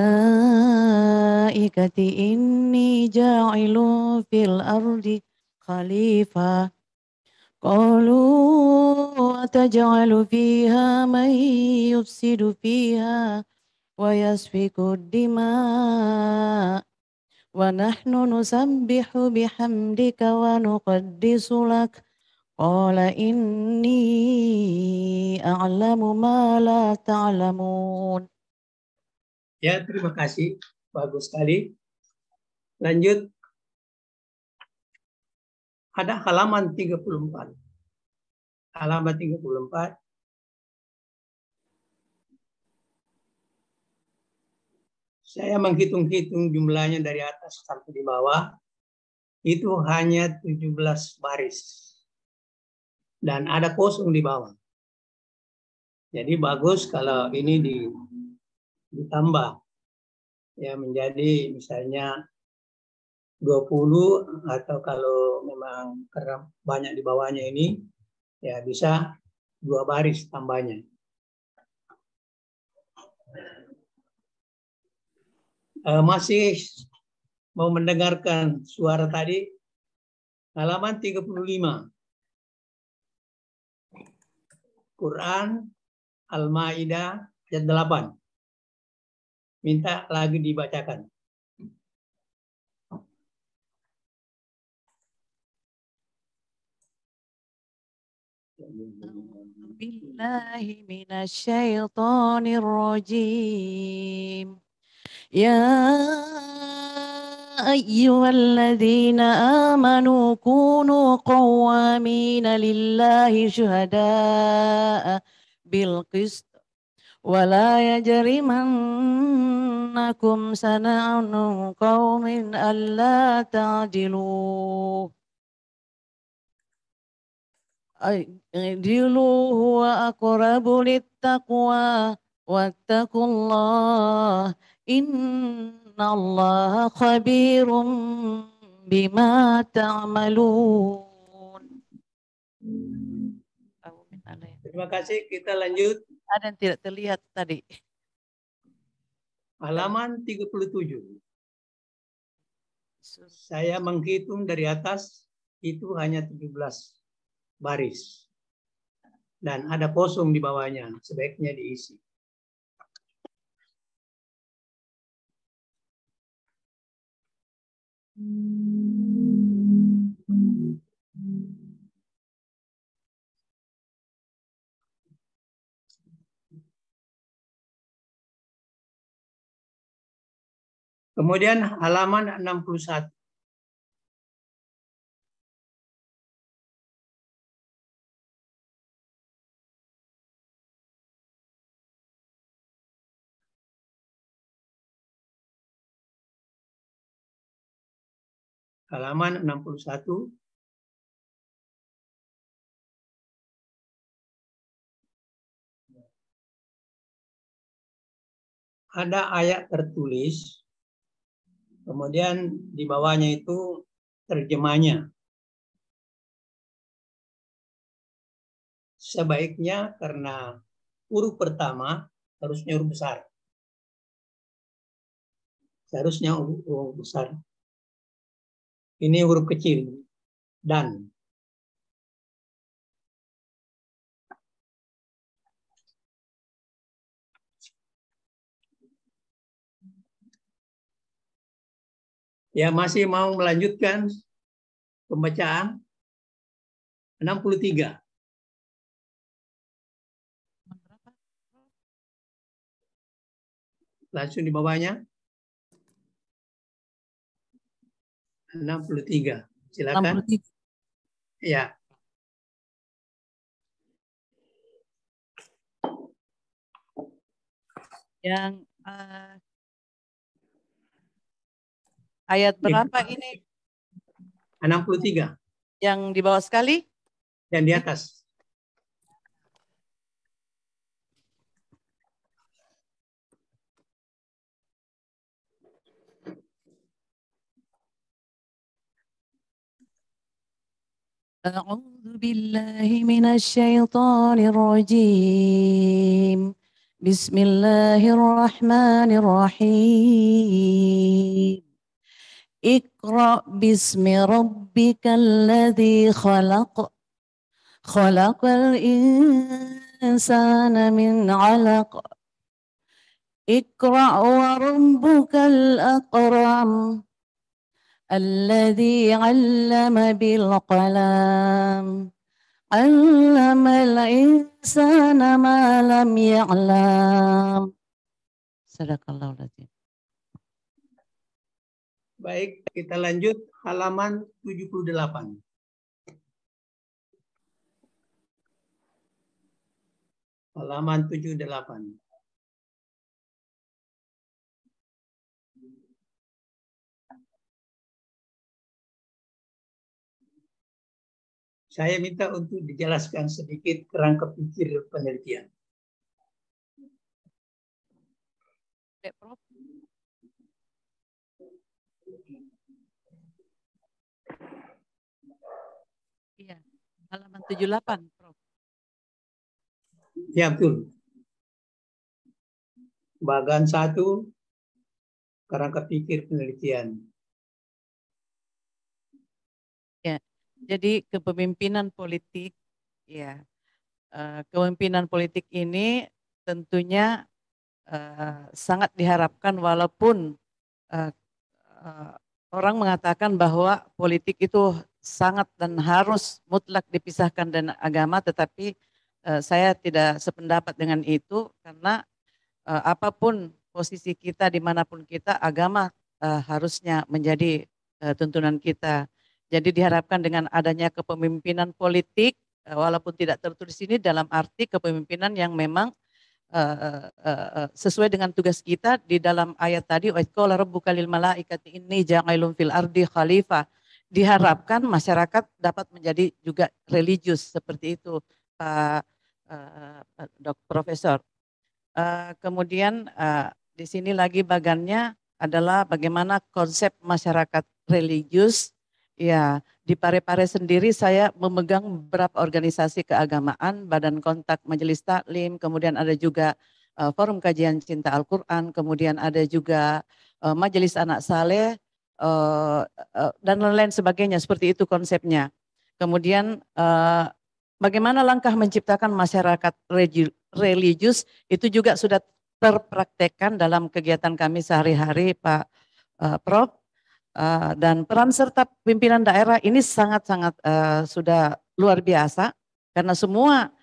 B: malaikati inni ja'ilun fil ardi khalifah. Qalu ataj'alu fiha man yufsidu fiha wa yasfiku dima' wa nahnu nusabbihu bihamdika wa nuqaddisu lak. Qala inni a'lamu ma la ta'lamun.
F: Ya, terima kasih. Bagus sekali. Lanjut. Ada halaman 34. Halaman 34. Saya menghitung-hitung jumlahnya dari atas sampai di bawah. Itu hanya 17 baris. Dan ada kosong di bawah. Jadi bagus kalau ini ditambah. Ya, menjadi misalnya 20, atau kalau memang karena banyak di bawahnya ini, ya bisa 2 baris tambahnya. Masih mau mendengarkan suara tadi? Halaman 35. Quran Al-Maidah ayat 8. Minta lagi dibacakan.
B: Billahi minasyaitonir rajim. Ya ayyuhalladzina amanu kunu qawwamina lillahi syuhada'a bil qist wa la yajrimannakum sana'anu qaumin alla ta'dilu. Aidilu huwa aqrabu littaqwa wattaqullah innallaha khabirum bima ta'malun.
F: Terima kasih, kita lanjut.
B: Ada yang tidak terlihat tadi.
F: Halaman 37. Saya menghitung dari atas, itu hanya 17 baris. Dan ada kosong di bawahnya, sebaiknya diisi. Kemudian halaman 61. halaman 61. Ada ayat tertulis, kemudian di bawahnya itu terjemahnya. Sebaiknya karena huruf pertama harusnya huruf besar. Seharusnya huruf besar. Ini huruf kecil, dan. Ya, masih mau melanjutkan pembacaan? 63. Langsung di bawahnya. 63. Silakan.
B: 63.
F: Ya.
B: Yang ayat berapa ini?
F: 63.
B: Yang di bawah sekali?
F: Dan di atas.
B: أعوذ بالله من الشيطان الرجيم بسم الله الرحمن الرحيم اقرأ باسم ربك الذي خلق خلق الإنسان من علق اقرأ وربك الأكرم الذي علم بالقلم علم الإنسان ما لم يعلم. Sadaqallahul Azim.
F: Baik, kita lanjut halaman 78. Halaman 78. Saya minta untuk dijelaskan sedikit kerangka pikir penelitian.
B: Iya, halaman 78, Prof.
F: Ya, betul. Bagan 1, kerangka pikir penelitian.
B: Ya, jadi kepemimpinan politik, ya, kepemimpinan politik ini tentunya sangat diharapkan walaupun orang mengatakan bahwa politik itu sangat dan harus mutlak dipisahkan dengan agama, tetapi saya tidak sependapat dengan itu karena apapun posisi kita dimanapun kita, agama harusnya menjadi tuntunan kita. Jadi diharapkan dengan adanya kepemimpinan politik, walaupun tidak tertulis ini dalam arti kepemimpinan yang memang sesuai dengan tugas kita di dalam ayat tadi, wa qala rabbuka lil malaikati inni ja'ilun fil ardi khalifah. Diharapkan masyarakat dapat menjadi juga religius seperti itu, Pak Profesor. Kemudian di sini lagi bagannya adalah bagaimana konsep masyarakat religius. Ya, di Parepare sendiri saya memegang beberapa organisasi keagamaan, Badan Kontak Majelis Taklim, kemudian ada juga Forum Kajian Cinta Al-Quran, kemudian ada juga Majelis Anak Saleh, dan lain-lain sebagainya, seperti itu konsepnya. Kemudian bagaimana langkah menciptakan masyarakat religius itu juga sudah terpraktekkan dalam kegiatan kami sehari-hari, Pak Prof. Dan peran serta pimpinan daerah ini sangat-sangat sudah luar biasa karena semua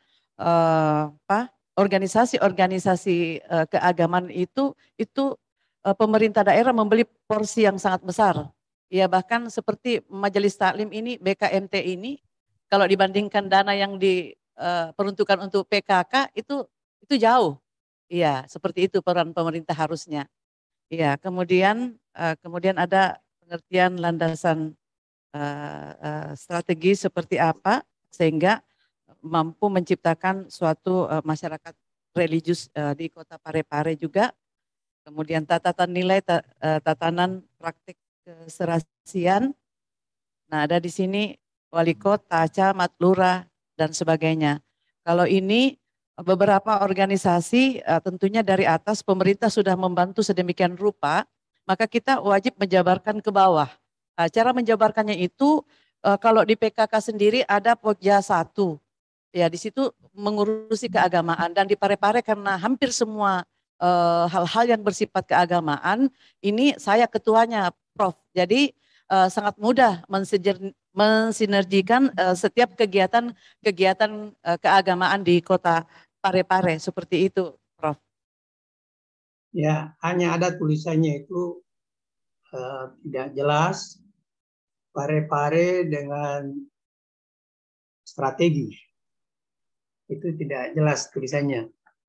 B: organisasi-organisasi keagamaan itu pemerintah daerah membeli porsi yang sangat besar. Ya, bahkan seperti Majelis Taklim ini, BKMT ini, kalau dibandingkan dana yang diperuntukkan untuk PKK itu jauh. Iya, seperti itu peran pemerintah harusnya. Iya, kemudian ada pengertian landasan strategi seperti apa sehingga mampu menciptakan suatu masyarakat religius di Kota Parepare juga. Kemudian tatanan nilai, tatanan praktik keserasian. Nah, ada di sini wali kota, camat, lurah, dan sebagainya. Kalau ini beberapa organisasi tentunya dari atas pemerintah sudah membantu sedemikian rupa, maka kita wajib menjabarkan ke bawah. Cara menjabarkannya itu kalau di PKK sendiri ada Pokja 1. Ya, di situ mengurusi keagamaan, dan di Parepare karena hampir semua hal-hal yang bersifat keagamaan ini saya ketuanya, Prof. Jadi sangat mudah mensinergikan setiap kegiatan keagamaan di Kota Parepare seperti itu, Prof.
F: Ya, hanya ada tulisannya itu tidak jelas. Parepare dengan strategi itu tidak jelas tulisannya.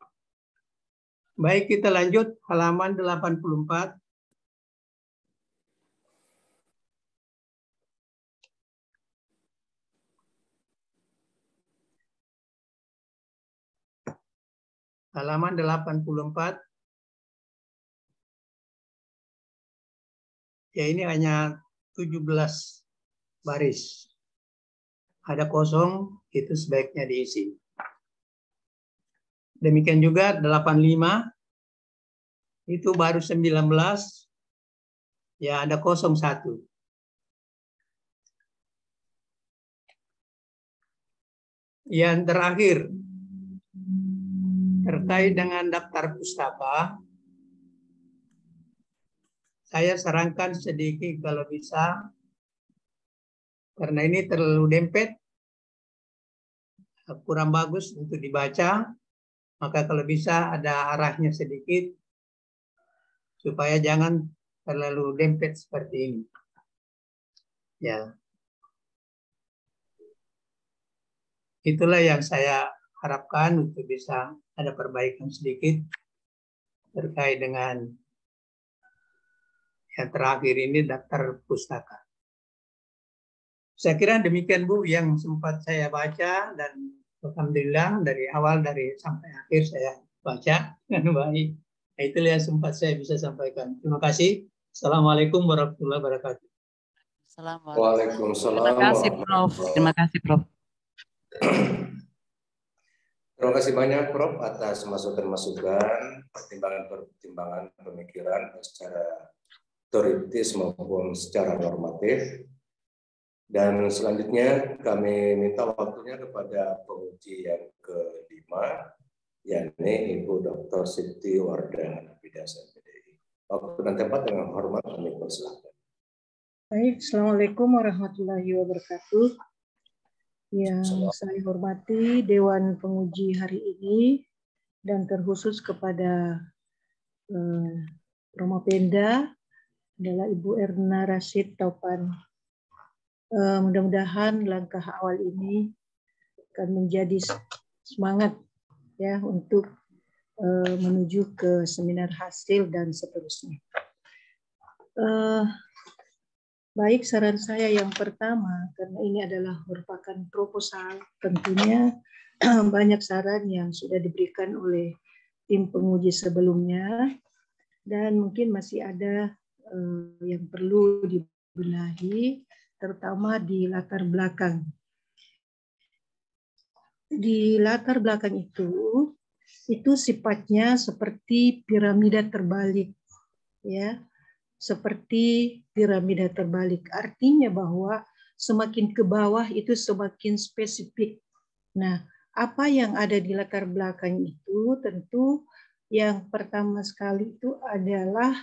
F: Baik, kita lanjut halaman 84. Halaman 84. Ya, ini hanya 17 baris. Ada kosong, itu sebaiknya diisi. Demikian juga 85. Itu baru 19. Ya, ada kosong 1. Yang terakhir, terkait dengan daftar pustaka, saya sarankan sedikit kalau bisa, karena ini terlalu dempet, kurang bagus untuk dibaca, maka kalau bisa ada arahnya sedikit, supaya jangan terlalu dempet seperti ini. Ya, itulah yang saya harapkan untuk bisa ada perbaikan sedikit terkait dengan yang terakhir ini daftar pustaka. Saya kira demikian Bu yang sempat saya baca, dan alhamdulillah dari awal sampai akhir saya baca dengan baik. Nah, itulah yang sempat saya bisa sampaikan. Terima kasih. Assalamualaikum warahmatullahi wabarakatuh.
A: Waalaikumsalam.
B: Terima kasih, Prof. Terima kasih, Prof.
A: Terima kasih banyak, Prof, atas masukan-masukan, pertimbangan-pertimbangan pemikiran secara teoritis maupun secara normatif. Dan selanjutnya kami minta waktunya kepada penguji yang kelima, yakni Ibu Dr. Siti Wardana Bidas MPDI. Waktu dan tempat dengan hormat kami persilahkan.
G: Baik, Assalamualaikum warahmatullahi wabarakatuh. Yang saya hormati Dewan Penguji hari ini, dan terkhusus kepada Romo Pemda adalah Ibu Erna Rashid Taupan. Mudah-mudahan langkah awal ini akan menjadi semangat ya untuk menuju ke seminar hasil dan seterusnya. Baik, saran saya yang pertama, karena ini adalah merupakan proposal, tentunya banyak saran yang sudah diberikan oleh tim penguji sebelumnya, dan mungkin masih ada yang perlu dibenahi, terutama di latar belakang. Di latar belakang itu sifatnya seperti piramida terbalik, ya, seperti piramida terbalik. Artinya bahwa semakin ke bawah itu semakin spesifik. Nah, apa yang ada di latar belakang itu tentu yang pertama sekali itu adalah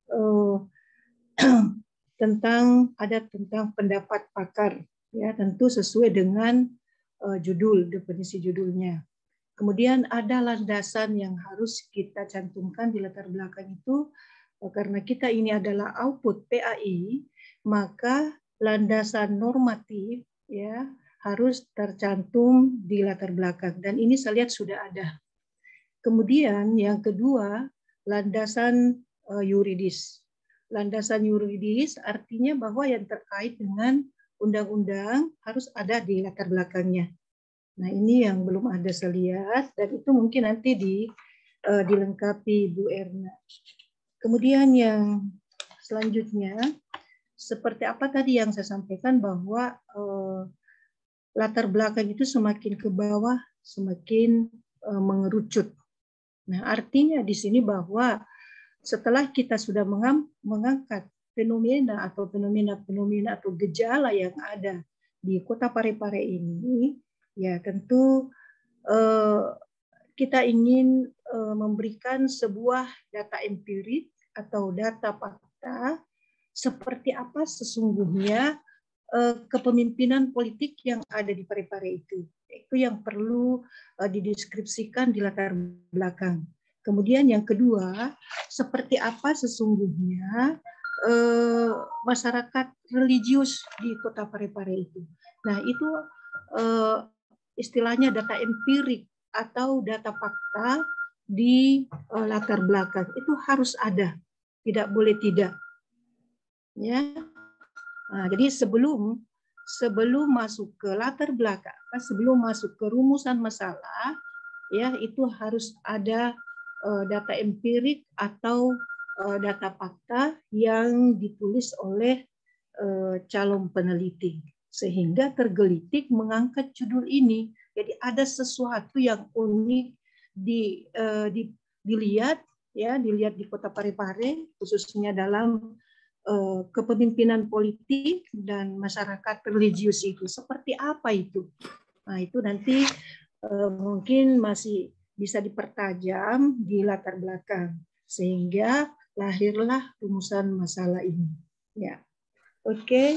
G: tentang pendapat pakar, ya, tentu sesuai dengan judul, definisi judulnya. Kemudian ada landasan yang harus kita cantumkan di latar belakang itu, karena kita ini adalah output PAI, maka landasan normatif ya harus tercantum di latar belakang, dan ini saya lihat sudah ada. Kemudian yang kedua, landasan yuridis. Landasan yuridis artinya bahwa yang terkait dengan undang-undang harus ada di latar belakangnya. Nah, ini yang belum ada saya lihat, dan itu mungkin nanti dilengkapi Bu Erna. Kemudian yang selanjutnya, seperti apa tadi yang saya sampaikan bahwa latar belakang itu semakin ke bawah, semakin mengerucut. Nah, artinya di sini bahwa setelah kita sudah mengangkat fenomena atau gejala yang ada di Kota Parepare ini, ya tentu kita ingin memberikan sebuah data empirik atau data fakta seperti apa sesungguhnya kepemimpinan politik yang ada di Parepare itu. Itu yang perlu dideskripsikan di latar belakang. Kemudian yang kedua, seperti apa sesungguhnya masyarakat religius di Kota Parepare itu. Nah, itu istilahnya data empirik atau data fakta di latar belakang. Itu harus ada, tidak boleh tidak. Ya. Nah, jadi sebelum masuk ke latar belakang, sebelum masuk ke rumusan masalah, ya itu harus ada data empirik atau data fakta yang ditulis oleh calon peneliti, sehingga tergelitik mengangkat judul ini. Jadi ada sesuatu yang unik dilihat di Kota Parepare, khususnya dalam kepemimpinan politik dan masyarakat religius itu. Seperti apa itu? Nah, itu nanti mungkin masih bisa dipertajam di latar belakang, sehingga lahirlah rumusan masalah ini. Ya, oke.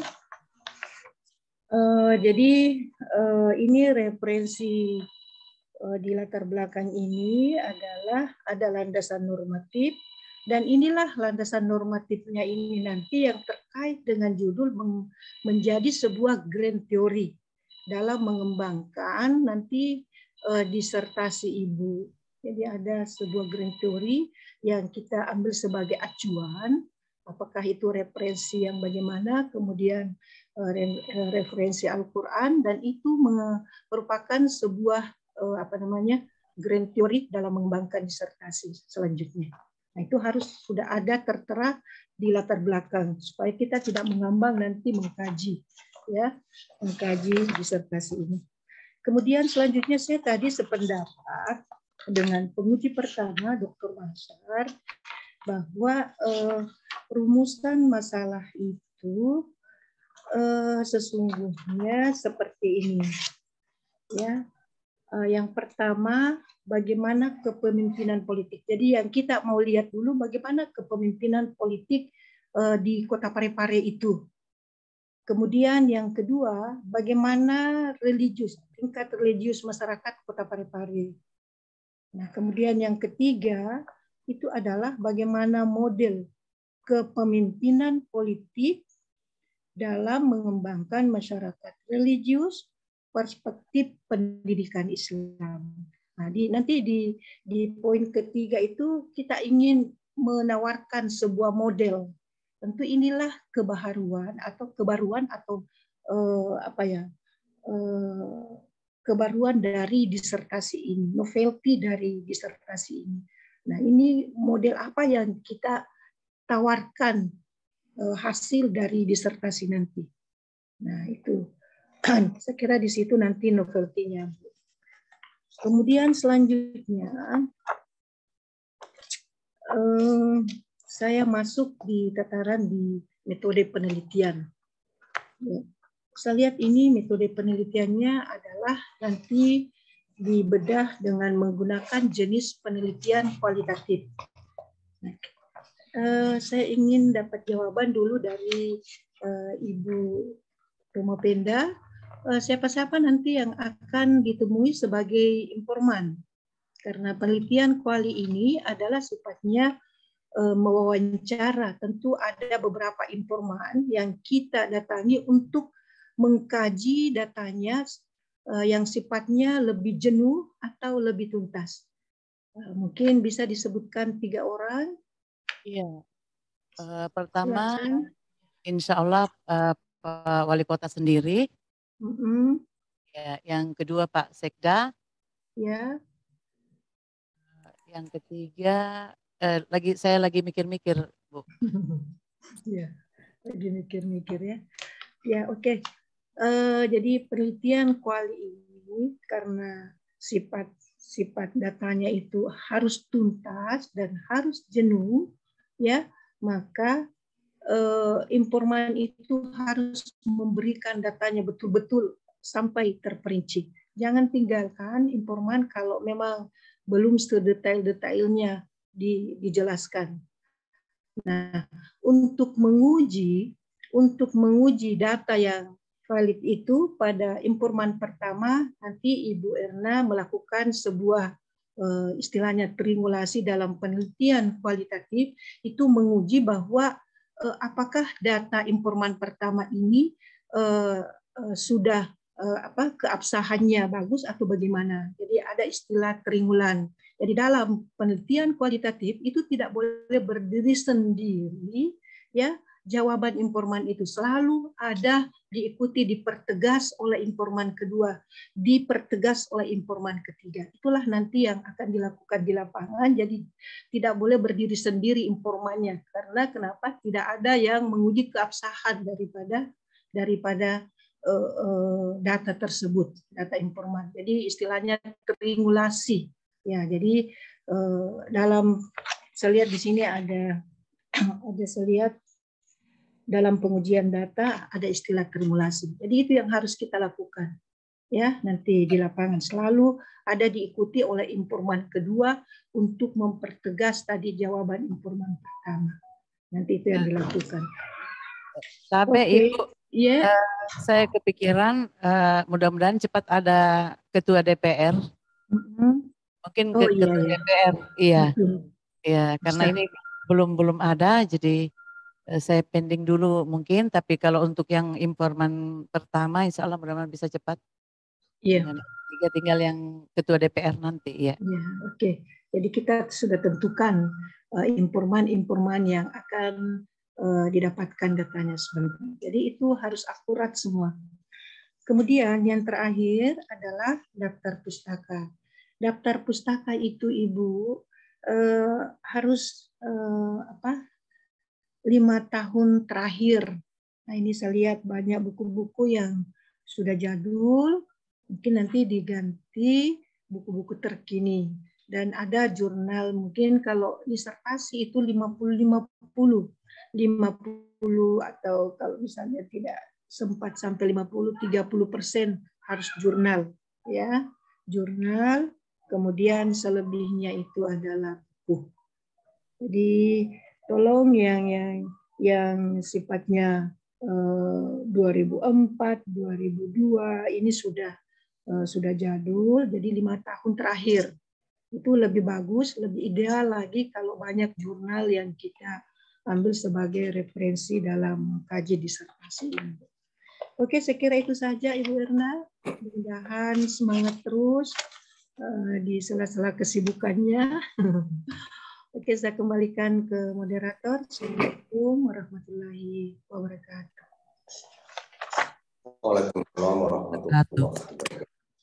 G: Jadi ini referensi di latar belakang ini adalah ada landasan normatif, dan inilah landasan normatifnya ini nanti yang terkait dengan judul menjadi sebuah grand theory dalam mengembangkan nanti disertasi Ibu. Jadi ada sebuah grand theory yang kita ambil sebagai acuan, apakah itu referensi yang bagaimana, kemudian referensi Al-Quran, dan itu merupakan sebuah grand theory dalam mengembangkan disertasi selanjutnya. Nah, itu harus sudah ada tertera di latar belakang supaya kita tidak mengambang nanti mengkaji disertasi ini. Kemudian selanjutnya saya tadi sependapat dengan penguji pertama Dr. Masyar bahwa rumusan masalah itu sesungguhnya seperti ini. Ya, yang pertama bagaimana kepemimpinan politik. Jadi yang kita mau lihat dulu bagaimana kepemimpinan politik di Kota Parepare itu. Kemudian yang kedua, bagaimana tingkat religius masyarakat Kota Parepare. Nah, kemudian yang ketiga, itu adalah bagaimana model kepemimpinan politik dalam mengembangkan masyarakat religius, perspektif pendidikan Islam. Nah, nanti di poin ketiga itu kita ingin menawarkan sebuah model. Tentu inilah kebaruan atau kebaruan dari disertasi ini, novelty dari disertasi ini. Nah, ini model apa yang kita tawarkan hasil dari disertasi nanti. Nah, itu saya kira di situ nanti novelty-nya. Kemudian selanjutnya saya masuk di tataran di metode penelitian. Saya lihat ini metode penelitiannya adalah nanti dibedah dengan menggunakan jenis penelitian kualitatif. Saya ingin dapat jawaban dulu dari Ibu Roma Penda. Siapa-siapa nanti yang akan ditemui sebagai informan. Karena penelitian kuali ini adalah sifatnya mewawancara. Tentu ada beberapa informan yang kita datangi untuk mengkaji datanya yang sifatnya lebih jenuh atau lebih tuntas. Mungkin bisa disebutkan 3 orang.
B: Iya. Pertama,
G: Silakan.
B: insya Allah Pak Wali Kota sendiri. Ya, yang kedua Pak Sekda.
G: Ya.
B: Yang ketiga saya lagi mikir-mikir, Bu.
G: Ya, lagi mikir-mikir ya. Ya, oke. Jadi penelitian kuali ini karena sifat datanya itu harus tuntas dan harus jenuh, ya, maka informan itu harus memberikan datanya betul-betul sampai terperinci. Jangan tinggalkan informan kalau memang belum sedetail-detailnya dijelaskan. Nah, untuk menguji data yang valid itu pada informan pertama, nanti Ibu Erna melakukan sebuah istilahnya triangulasi dalam penelitian kualitatif, itu menguji bahwa apakah data informan pertama ini sudah keabsahannya bagus atau bagaimana. Jadi ada istilah triangulan. Jadi dalam penelitian kualitatif itu tidak boleh berdiri sendiri, ya. Jawaban informan itu selalu ada diikuti, dipertegas oleh informan kedua, dipertegas oleh informan ketiga. Itulah nanti yang akan dilakukan di lapangan. Jadi tidak boleh berdiri sendiri informannya. Karena kenapa? Tidak ada yang menguji keabsahan daripada data tersebut, data informan. Jadi istilahnya triangulasi. Ya, jadi dalam saya lihat di sini ada saya lihat dalam pengujian data ada istilah triangulasi. Jadi itu yang harus kita lakukan. Ya, nanti di lapangan selalu ada diikuti oleh informan kedua untuk mempertegas tadi jawaban informan pertama. Nanti itu yang dilakukan.
B: Sampai Ibu,
G: yeah.
B: Saya kepikiran mudah-mudahan cepat ada ketua DPR. Mungkin ketua DPR, iya, karena ini belum ada, jadi saya pending dulu mungkin. Tapi kalau untuk yang informan pertama, insya Allah mudah-mudahan bisa cepat.
G: Iya.
B: Tinggal yang ketua DPR nanti, ya.
G: Iya, oke. Jadi kita sudah tentukan informan-informan yang akan didapatkan datanya sebenarnya. Jadi itu harus akurat semua. Kemudian yang terakhir adalah daftar pustaka. Daftar pustaka itu Ibu harus 5 tahun terakhir. Nah ini saya lihat banyak buku-buku yang sudah jadul, mungkin nanti diganti buku-buku terkini. Dan ada jurnal, mungkin kalau disertasi itu 50-50 atau kalau misalnya tidak sempat sampai 50-30% harus jurnal, ya, jurnal. Kemudian selebihnya itu adalah buku. Jadi tolong yang sifatnya 2004, 2002 ini sudah jadul. Jadi 5 tahun terakhir itu lebih bagus, lebih ideal lagi kalau banyak jurnal yang kita ambil sebagai referensi dalam kaji disertasi ini. Oke, saya kira itu saja Ibu Erna. Mudah-mudahan semangat terus di sela-sela kesibukannya. Oke, saya kembalikan ke moderator. Assalamualaikum warahmatullahi wabarakatuh.
A: Waalaikumsalam warahmatullahi wabarakatuh.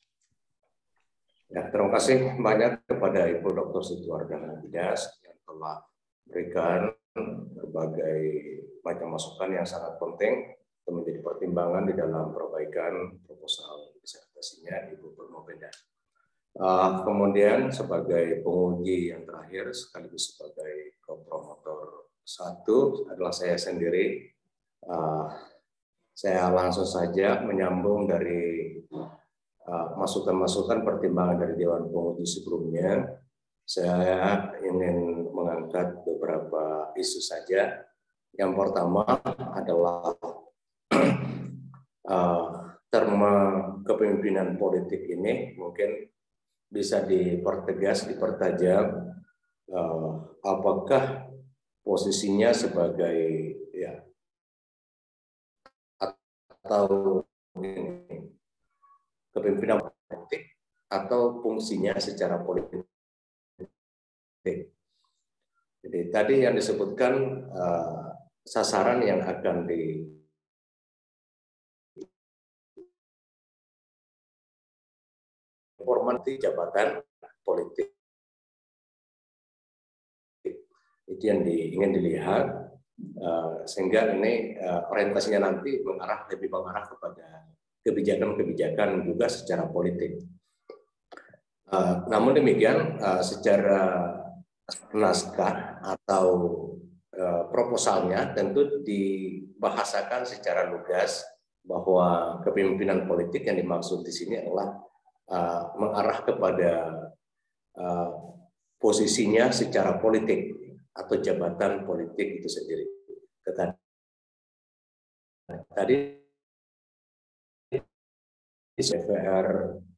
A: Ya, terima kasih banyak kepada Ibu Dr. Situardana Bidas yang telah berikan berbagai macam masukan yang sangat penting untuk menjadi pertimbangan di dalam perbaikan proposal disertasinya Ibu Purnobenda. Kemudian sebagai penguji yang terakhir sekaligus sebagai promotor 1 adalah saya sendiri. Saya langsung saja menyambung dari masukan-masukan pertimbangan dari Dewan Penguji sebelumnya. Saya ingin mengangkat beberapa isu saja. Yang pertama adalah terma kepemimpinan politik ini mungkin bisa dipertegas, dipertajam, apakah posisinya sebagai atau kepemimpinan politik atau fungsinya secara politik. Jadi tadi yang disebutkan sasaran yang akan hormati jabatan politik. Itu yang ingin dilihat, sehingga ini orientasinya nanti lebih mengarah kepada kebijakan-kebijakan juga secara politik. Namun demikian, secara naskah atau proposalnya tentu dibahasakan secara lugas bahwa kepemimpinan politik yang dimaksud di sini adalah mengarah kepada posisinya secara politik atau jabatan politik itu sendiri. Tadi DPR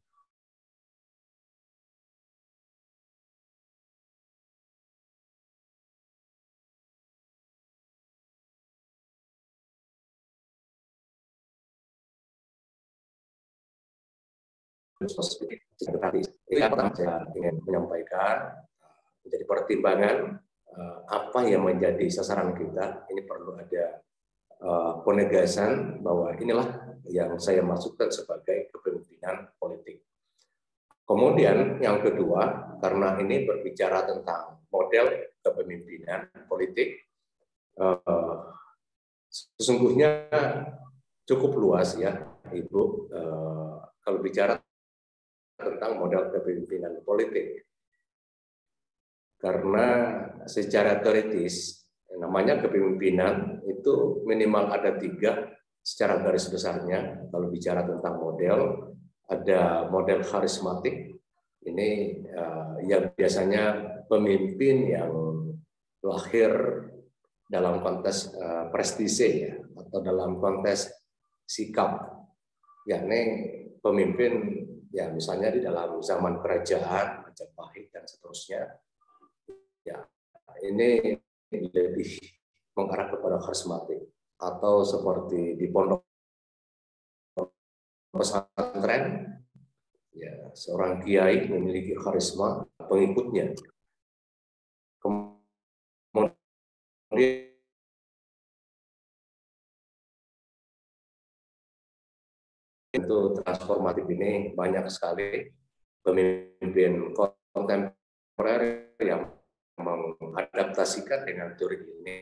A: itu yang pertama saya ingin menyampaikan menjadi pertimbangan apa yang menjadi sasaran kita. Ini perlu ada penegasan bahwa inilah yang saya maksudkan sebagai kepemimpinan politik. Kemudian yang kedua, karena ini berbicara tentang model kepemimpinan politik, sesungguhnya cukup luas ya Ibu, kalau bicara tentang model kepemimpinan politik. Karena secara teoritis, namanya kepemimpinan itu minimal ada 3 secara garis besarnya. Kalau bicara tentang model, ada model karismatik. Ini yang biasanya pemimpin yang lahir dalam konteks prestise ya, atau dalam konteks sikap, yakni pemimpin ya misalnya di dalam zaman kerajaan Majapahit dan seterusnya, ya ini lebih mengarah kepada karismatik. Atau seperti di pondok pesantren, ya seorang kiai memiliki karisma pengikutnya. Kemudian itu transformatif ini banyak sekali pemimpin kontemporer yang mengadaptasikan dengan teori ini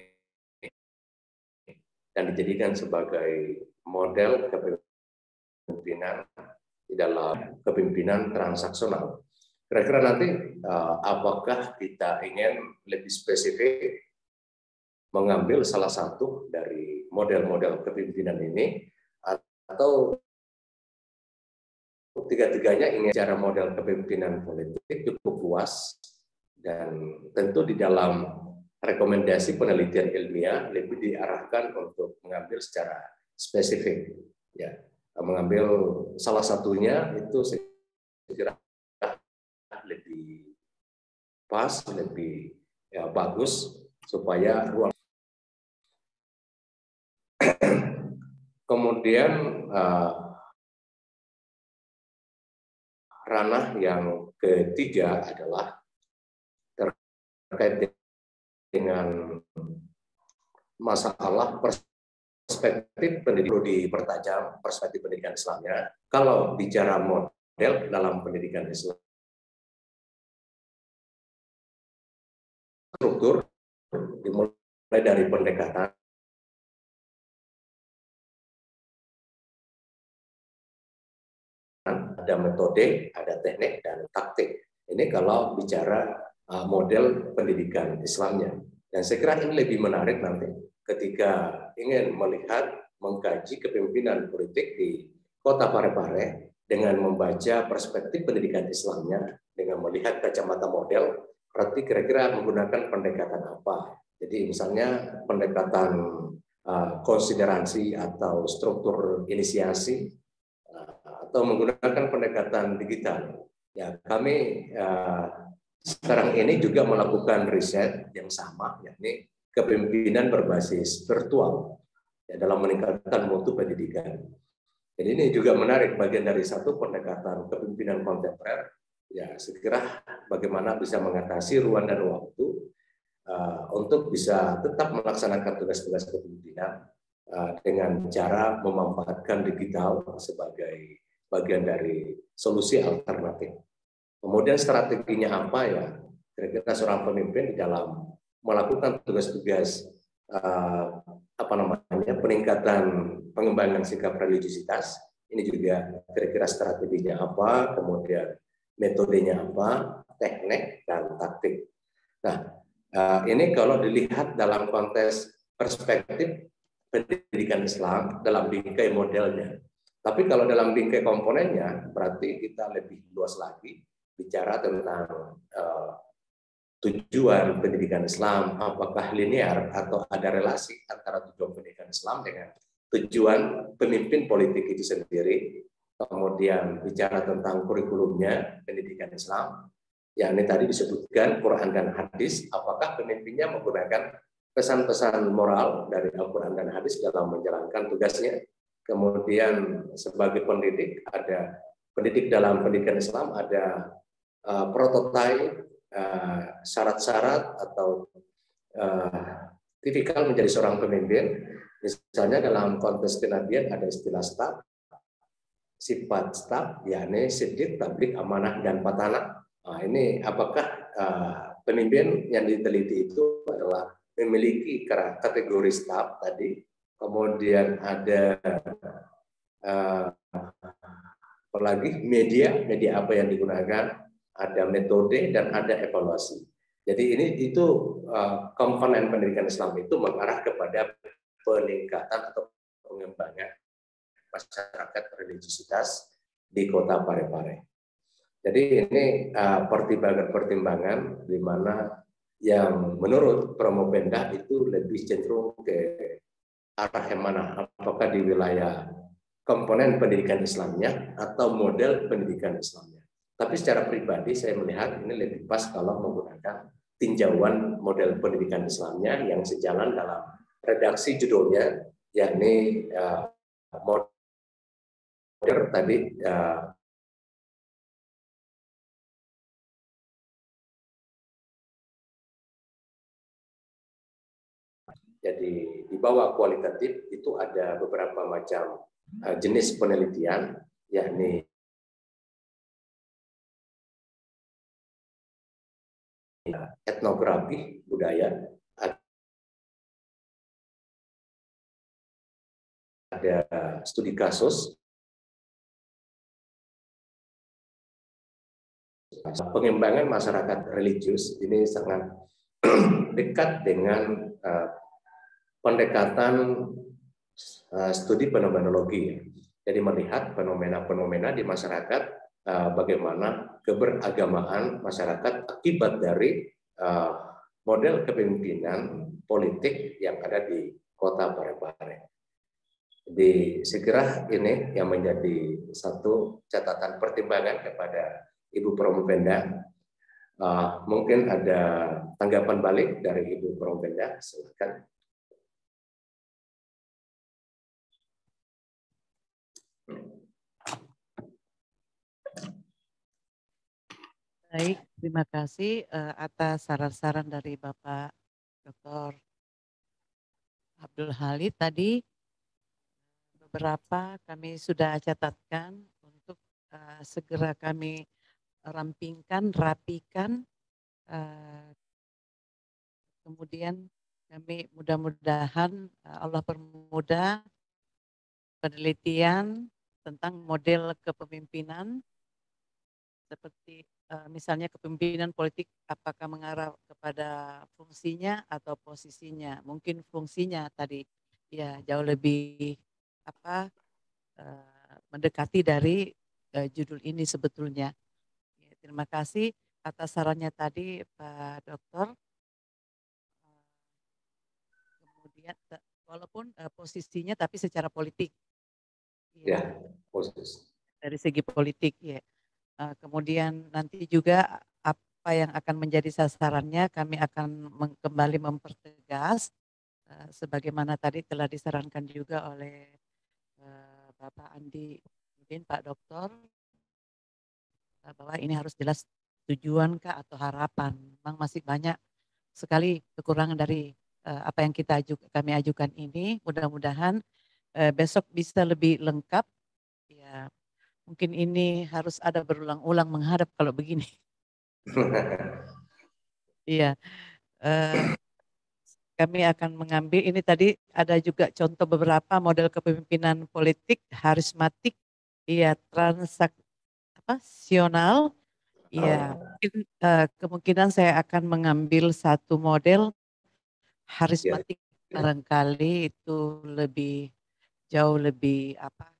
A: dan dijadikan sebagai model kepemimpinan di dalam kepemimpinan transaksional. Kira-kira nanti apakah kita ingin lebih spesifik mengambil salah satu dari model-model kepemimpinan ini, atau tiga-tiganya ingin cara model kepemimpinan politik cukup luas, dan tentu di dalam rekomendasi penelitian ilmiah lebih diarahkan untuk mengambil secara spesifik, ya, mengambil salah satunya itu saya kira lebih pas, lebih ya, bagus supaya ruang. Kemudian ranah yang ketiga adalah terkait dengan masalah perspektif pendidikan. Perlu dipertajam perspektif pendidikan Islamnya. Kalau bicara model dalam pendidikan Islam, struktur dimulai dari pendekatan, ada metode, ada teknik, dan taktik. Ini kalau bicara model pendidikan Islamnya. Dan saya kira ini lebih menarik nanti ketika ingin melihat, mengkaji kepemimpinan politik di Kota Parepare dengan membaca perspektif pendidikan Islamnya, dengan melihat kacamata model, berarti kira-kira menggunakan pendekatan apa. Jadi misalnya pendekatan konsiderasi atau struktur inisiasi, atau menggunakan pendekatan digital. Ya, kami sekarang ini juga melakukan riset yang sama, yakni kepemimpinan berbasis virtual ya, dalam meningkatkan mutu pendidikan. Jadi ini juga menarik, bagian dari satu pendekatan kepemimpinan kontemporer. Ya, sekira bagaimana bisa mengatasi ruang dan waktu untuk bisa tetap melaksanakan tugas-tugas kepemimpinan dengan cara memanfaatkan digital sebagai bagian dari solusi alternatif. Kemudian strateginya apa ya? Kira-kira seorang pemimpin di dalam melakukan tugas-tugas peningkatan pengembangan sikap religiusitas, ini juga kira-kira strateginya apa, kemudian metodenya apa, teknik dan taktik. Nah, ini kalau dilihat dalam konteks perspektif pendidikan Islam dalam bingkai modelnya. Tapi kalau dalam bingkai komponennya, berarti kita lebih luas lagi bicara tentang tujuan pendidikan Islam, apakah linear atau ada relasi antara tujuan pendidikan Islam dengan tujuan pemimpin politik itu sendiri. Kemudian bicara tentang kurikulumnya pendidikan Islam, ya ini tadi disebutkan Quran dan hadis, apakah pemimpinnya menggunakan pesan-pesan moral dari Al-Quran dan hadis dalam menjalankan tugasnya. Kemudian sebagai pendidik, ada pendidik dalam pendidikan Islam, ada prototipe, syarat-syarat atau tipikal menjadi seorang pemimpin. Misalnya dalam konteks kenabian ada istilah staf, sifat staf, yakni sidik, tablik, amanah, dan patanah. Nah, ini apakah pemimpin yang diteliti itu adalah memiliki kategori staf tadi, kemudian ada apalagi media apa yang digunakan, ada metode dan ada evaluasi. Jadi itu komponen pendidikan Islam itu mengarah kepada peningkatan atau pengembangan masyarakat religiusitas di Kota Parepare. Jadi ini pertimbangan-pertimbangan di mana yang menurut Promopenda itu lebih cenderung ke arah yang mana, apakah di wilayah komponen pendidikan Islamnya atau model pendidikan Islamnya. Tapi secara pribadi saya melihat ini lebih pas kalau menggunakan tinjauan model pendidikan Islamnya yang sejalan dalam redaksi judulnya, yakni model tadi jadi di bawah kualitatif itu ada beberapa macam jenis penelitian, yakni etnografi budaya, ada studi kasus, pengembangan masyarakat religius. Ini sangat dekat dengan pendekatan studi fenomenologi. Jadi melihat fenomena-fenomena di masyarakat, bagaimana keberagamaan masyarakat akibat dari model kepemimpinan politik yang ada di Kota Parepare. Jadi saya kira ini yang menjadi satu catatan pertimbangan kepada Ibu Promopenda. Mungkin ada tanggapan balik dari Ibu Promopenda, silakan.
B: Baik, terima kasih atas saran-saran dari Bapak Dr. Abdul Halid tadi. Beberapa kami sudah catatkan untuk segera kami rampingkan, rapikan. Kemudian kami mudah-mudahan Allah permudah penelitian tentang model kepemimpinan seperti misalnya kepemimpinan politik apakah mengarah kepada fungsinya atau posisinya. Mungkin fungsinya tadi ya jauh lebih mendekati dari judul ini sebetulnya. Ya, terima kasih atas sarannya tadi Pak Dokter. Kemudian walaupun posisinya tapi secara politik.
A: Ya, posisi. Dari
B: segi politik ya. Kemudian nanti juga apa yang akan menjadi sasarannya kami akan kembali mempertegas sebagaimana tadi telah disarankan juga oleh Bapak Andi Udin, Pak Dokter, bahwa ini harus jelas tujuankah atau harapan. Memang masih banyak sekali kekurangan dari apa yang kami ajukan ini. Mudah-mudahan besok bisa lebih lengkap ya. Mungkin ini harus ada berulang-ulang menghadap kalau begini. Iya. Kami akan mengambil ini tadi ada juga contoh beberapa model kepemimpinan politik harismatik, iya transaksional, iya. Mungkin, kemungkinan saya akan mengambil satu model harismatik barangkali itu jauh lebih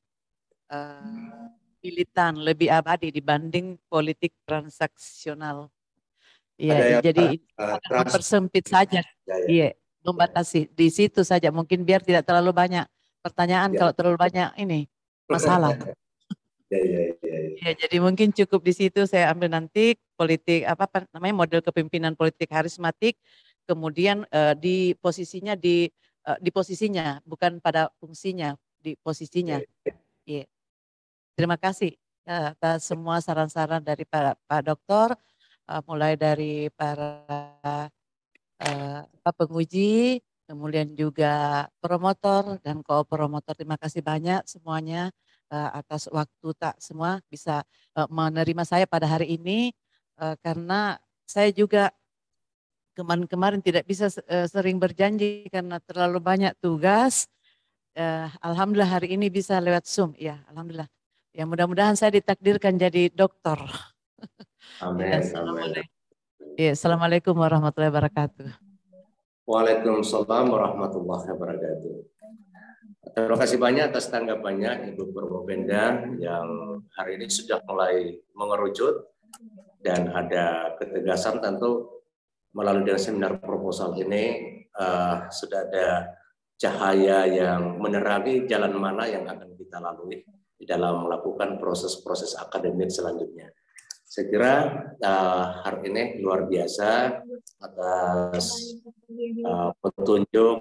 B: militan, lebih abadi dibanding politik transaksional. Iya, jadi mempersempit saja. Iya, membatasi di situ saja. Mungkin biar tidak terlalu banyak pertanyaan. Kalau terlalu banyak ini masalah. Ya, jadi mungkin cukup di situ. Saya ambil nanti politik apa namanya model kepemimpinan politik harismatik. Kemudian di posisinya bukan pada fungsinya, di posisinya. Iya. Terima kasih atas semua saran-saran dari Pak Dokter, mulai dari para penguji, kemudian juga promotor dan co-promotor. Terima kasih banyak semuanya atas waktu tak semua bisa menerima saya pada hari ini karena saya juga kemarin tidak bisa sering berjanji karena terlalu banyak tugas. Alhamdulillah hari ini bisa lewat Zoom. Ya, alhamdulillah. Ya, mudah-mudahan saya ditakdirkan jadi dokter.
A: Amin.
B: Ya, assalamualaikum. Ya, assalamualaikum warahmatullahi wabarakatuh.
A: Waalaikumsalam warahmatullahi wabarakatuh. Terima kasih banyak atas tanggapannya Ibu Purwopenda yang hari ini sudah mulai mengerucut dan ada ketegasan tentu melalui seminar proposal ini sudah ada cahaya yang menerangi jalan mana yang akan kita lalui di dalam melakukan proses-proses akademik selanjutnya. Saya kira hari ini luar biasa atas petunjuk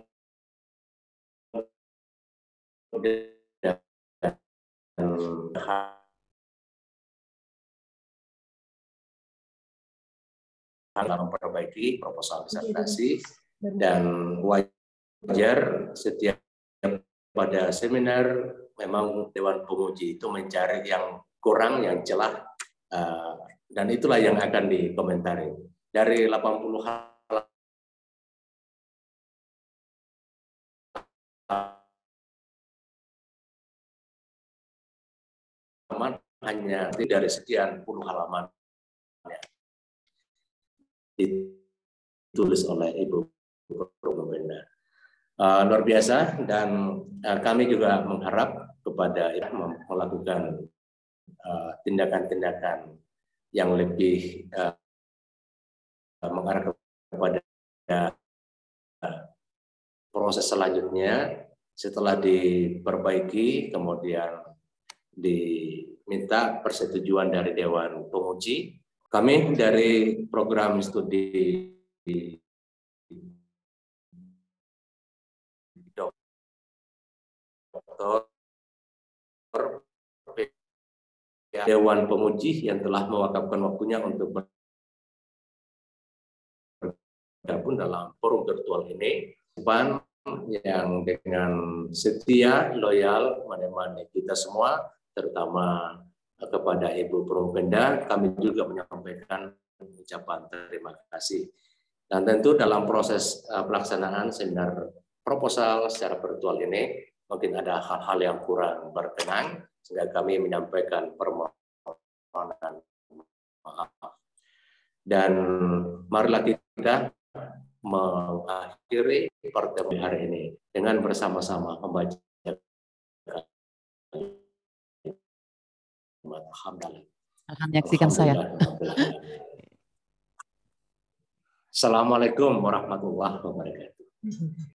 A: dan memperbaiki proposal disertasi dan wajar setiap pada seminar memang Dewan Penguji itu mencari yang kurang, yang celah, dan itulah yang akan dikomentari. Dari 80 halaman hanya dari sekian puluh halaman ditulis oleh Ibu Purwopenda. Luar biasa dan kami juga mengharap kepada melakukan tindakan-tindakan yang lebih mengarah kepada proses selanjutnya setelah diperbaiki kemudian diminta persetujuan dari Dewan Penguji. Kami dari program studi dokter Dewan Penguji yang telah mewakafkan waktunya untuk bergabung dalam forum virtual ini, yang dengan setia, loyal menemani kita semua, terutama kepada Ibu Purwopenda, kami juga menyampaikan ucapan terima kasih. Dan tentu dalam proses pelaksanaan seminar proposal secara virtual ini, mungkin ada hal-hal yang kurang berkenan, sehingga kami menyampaikan permohonan maaf. Dan marilah kita mengakhiri pertemuan hari ini dengan bersama-sama membaca alhamdulillah.
B: Menyaksikan saya.
A: Assalamualaikum warahmatullahi wabarakatuh.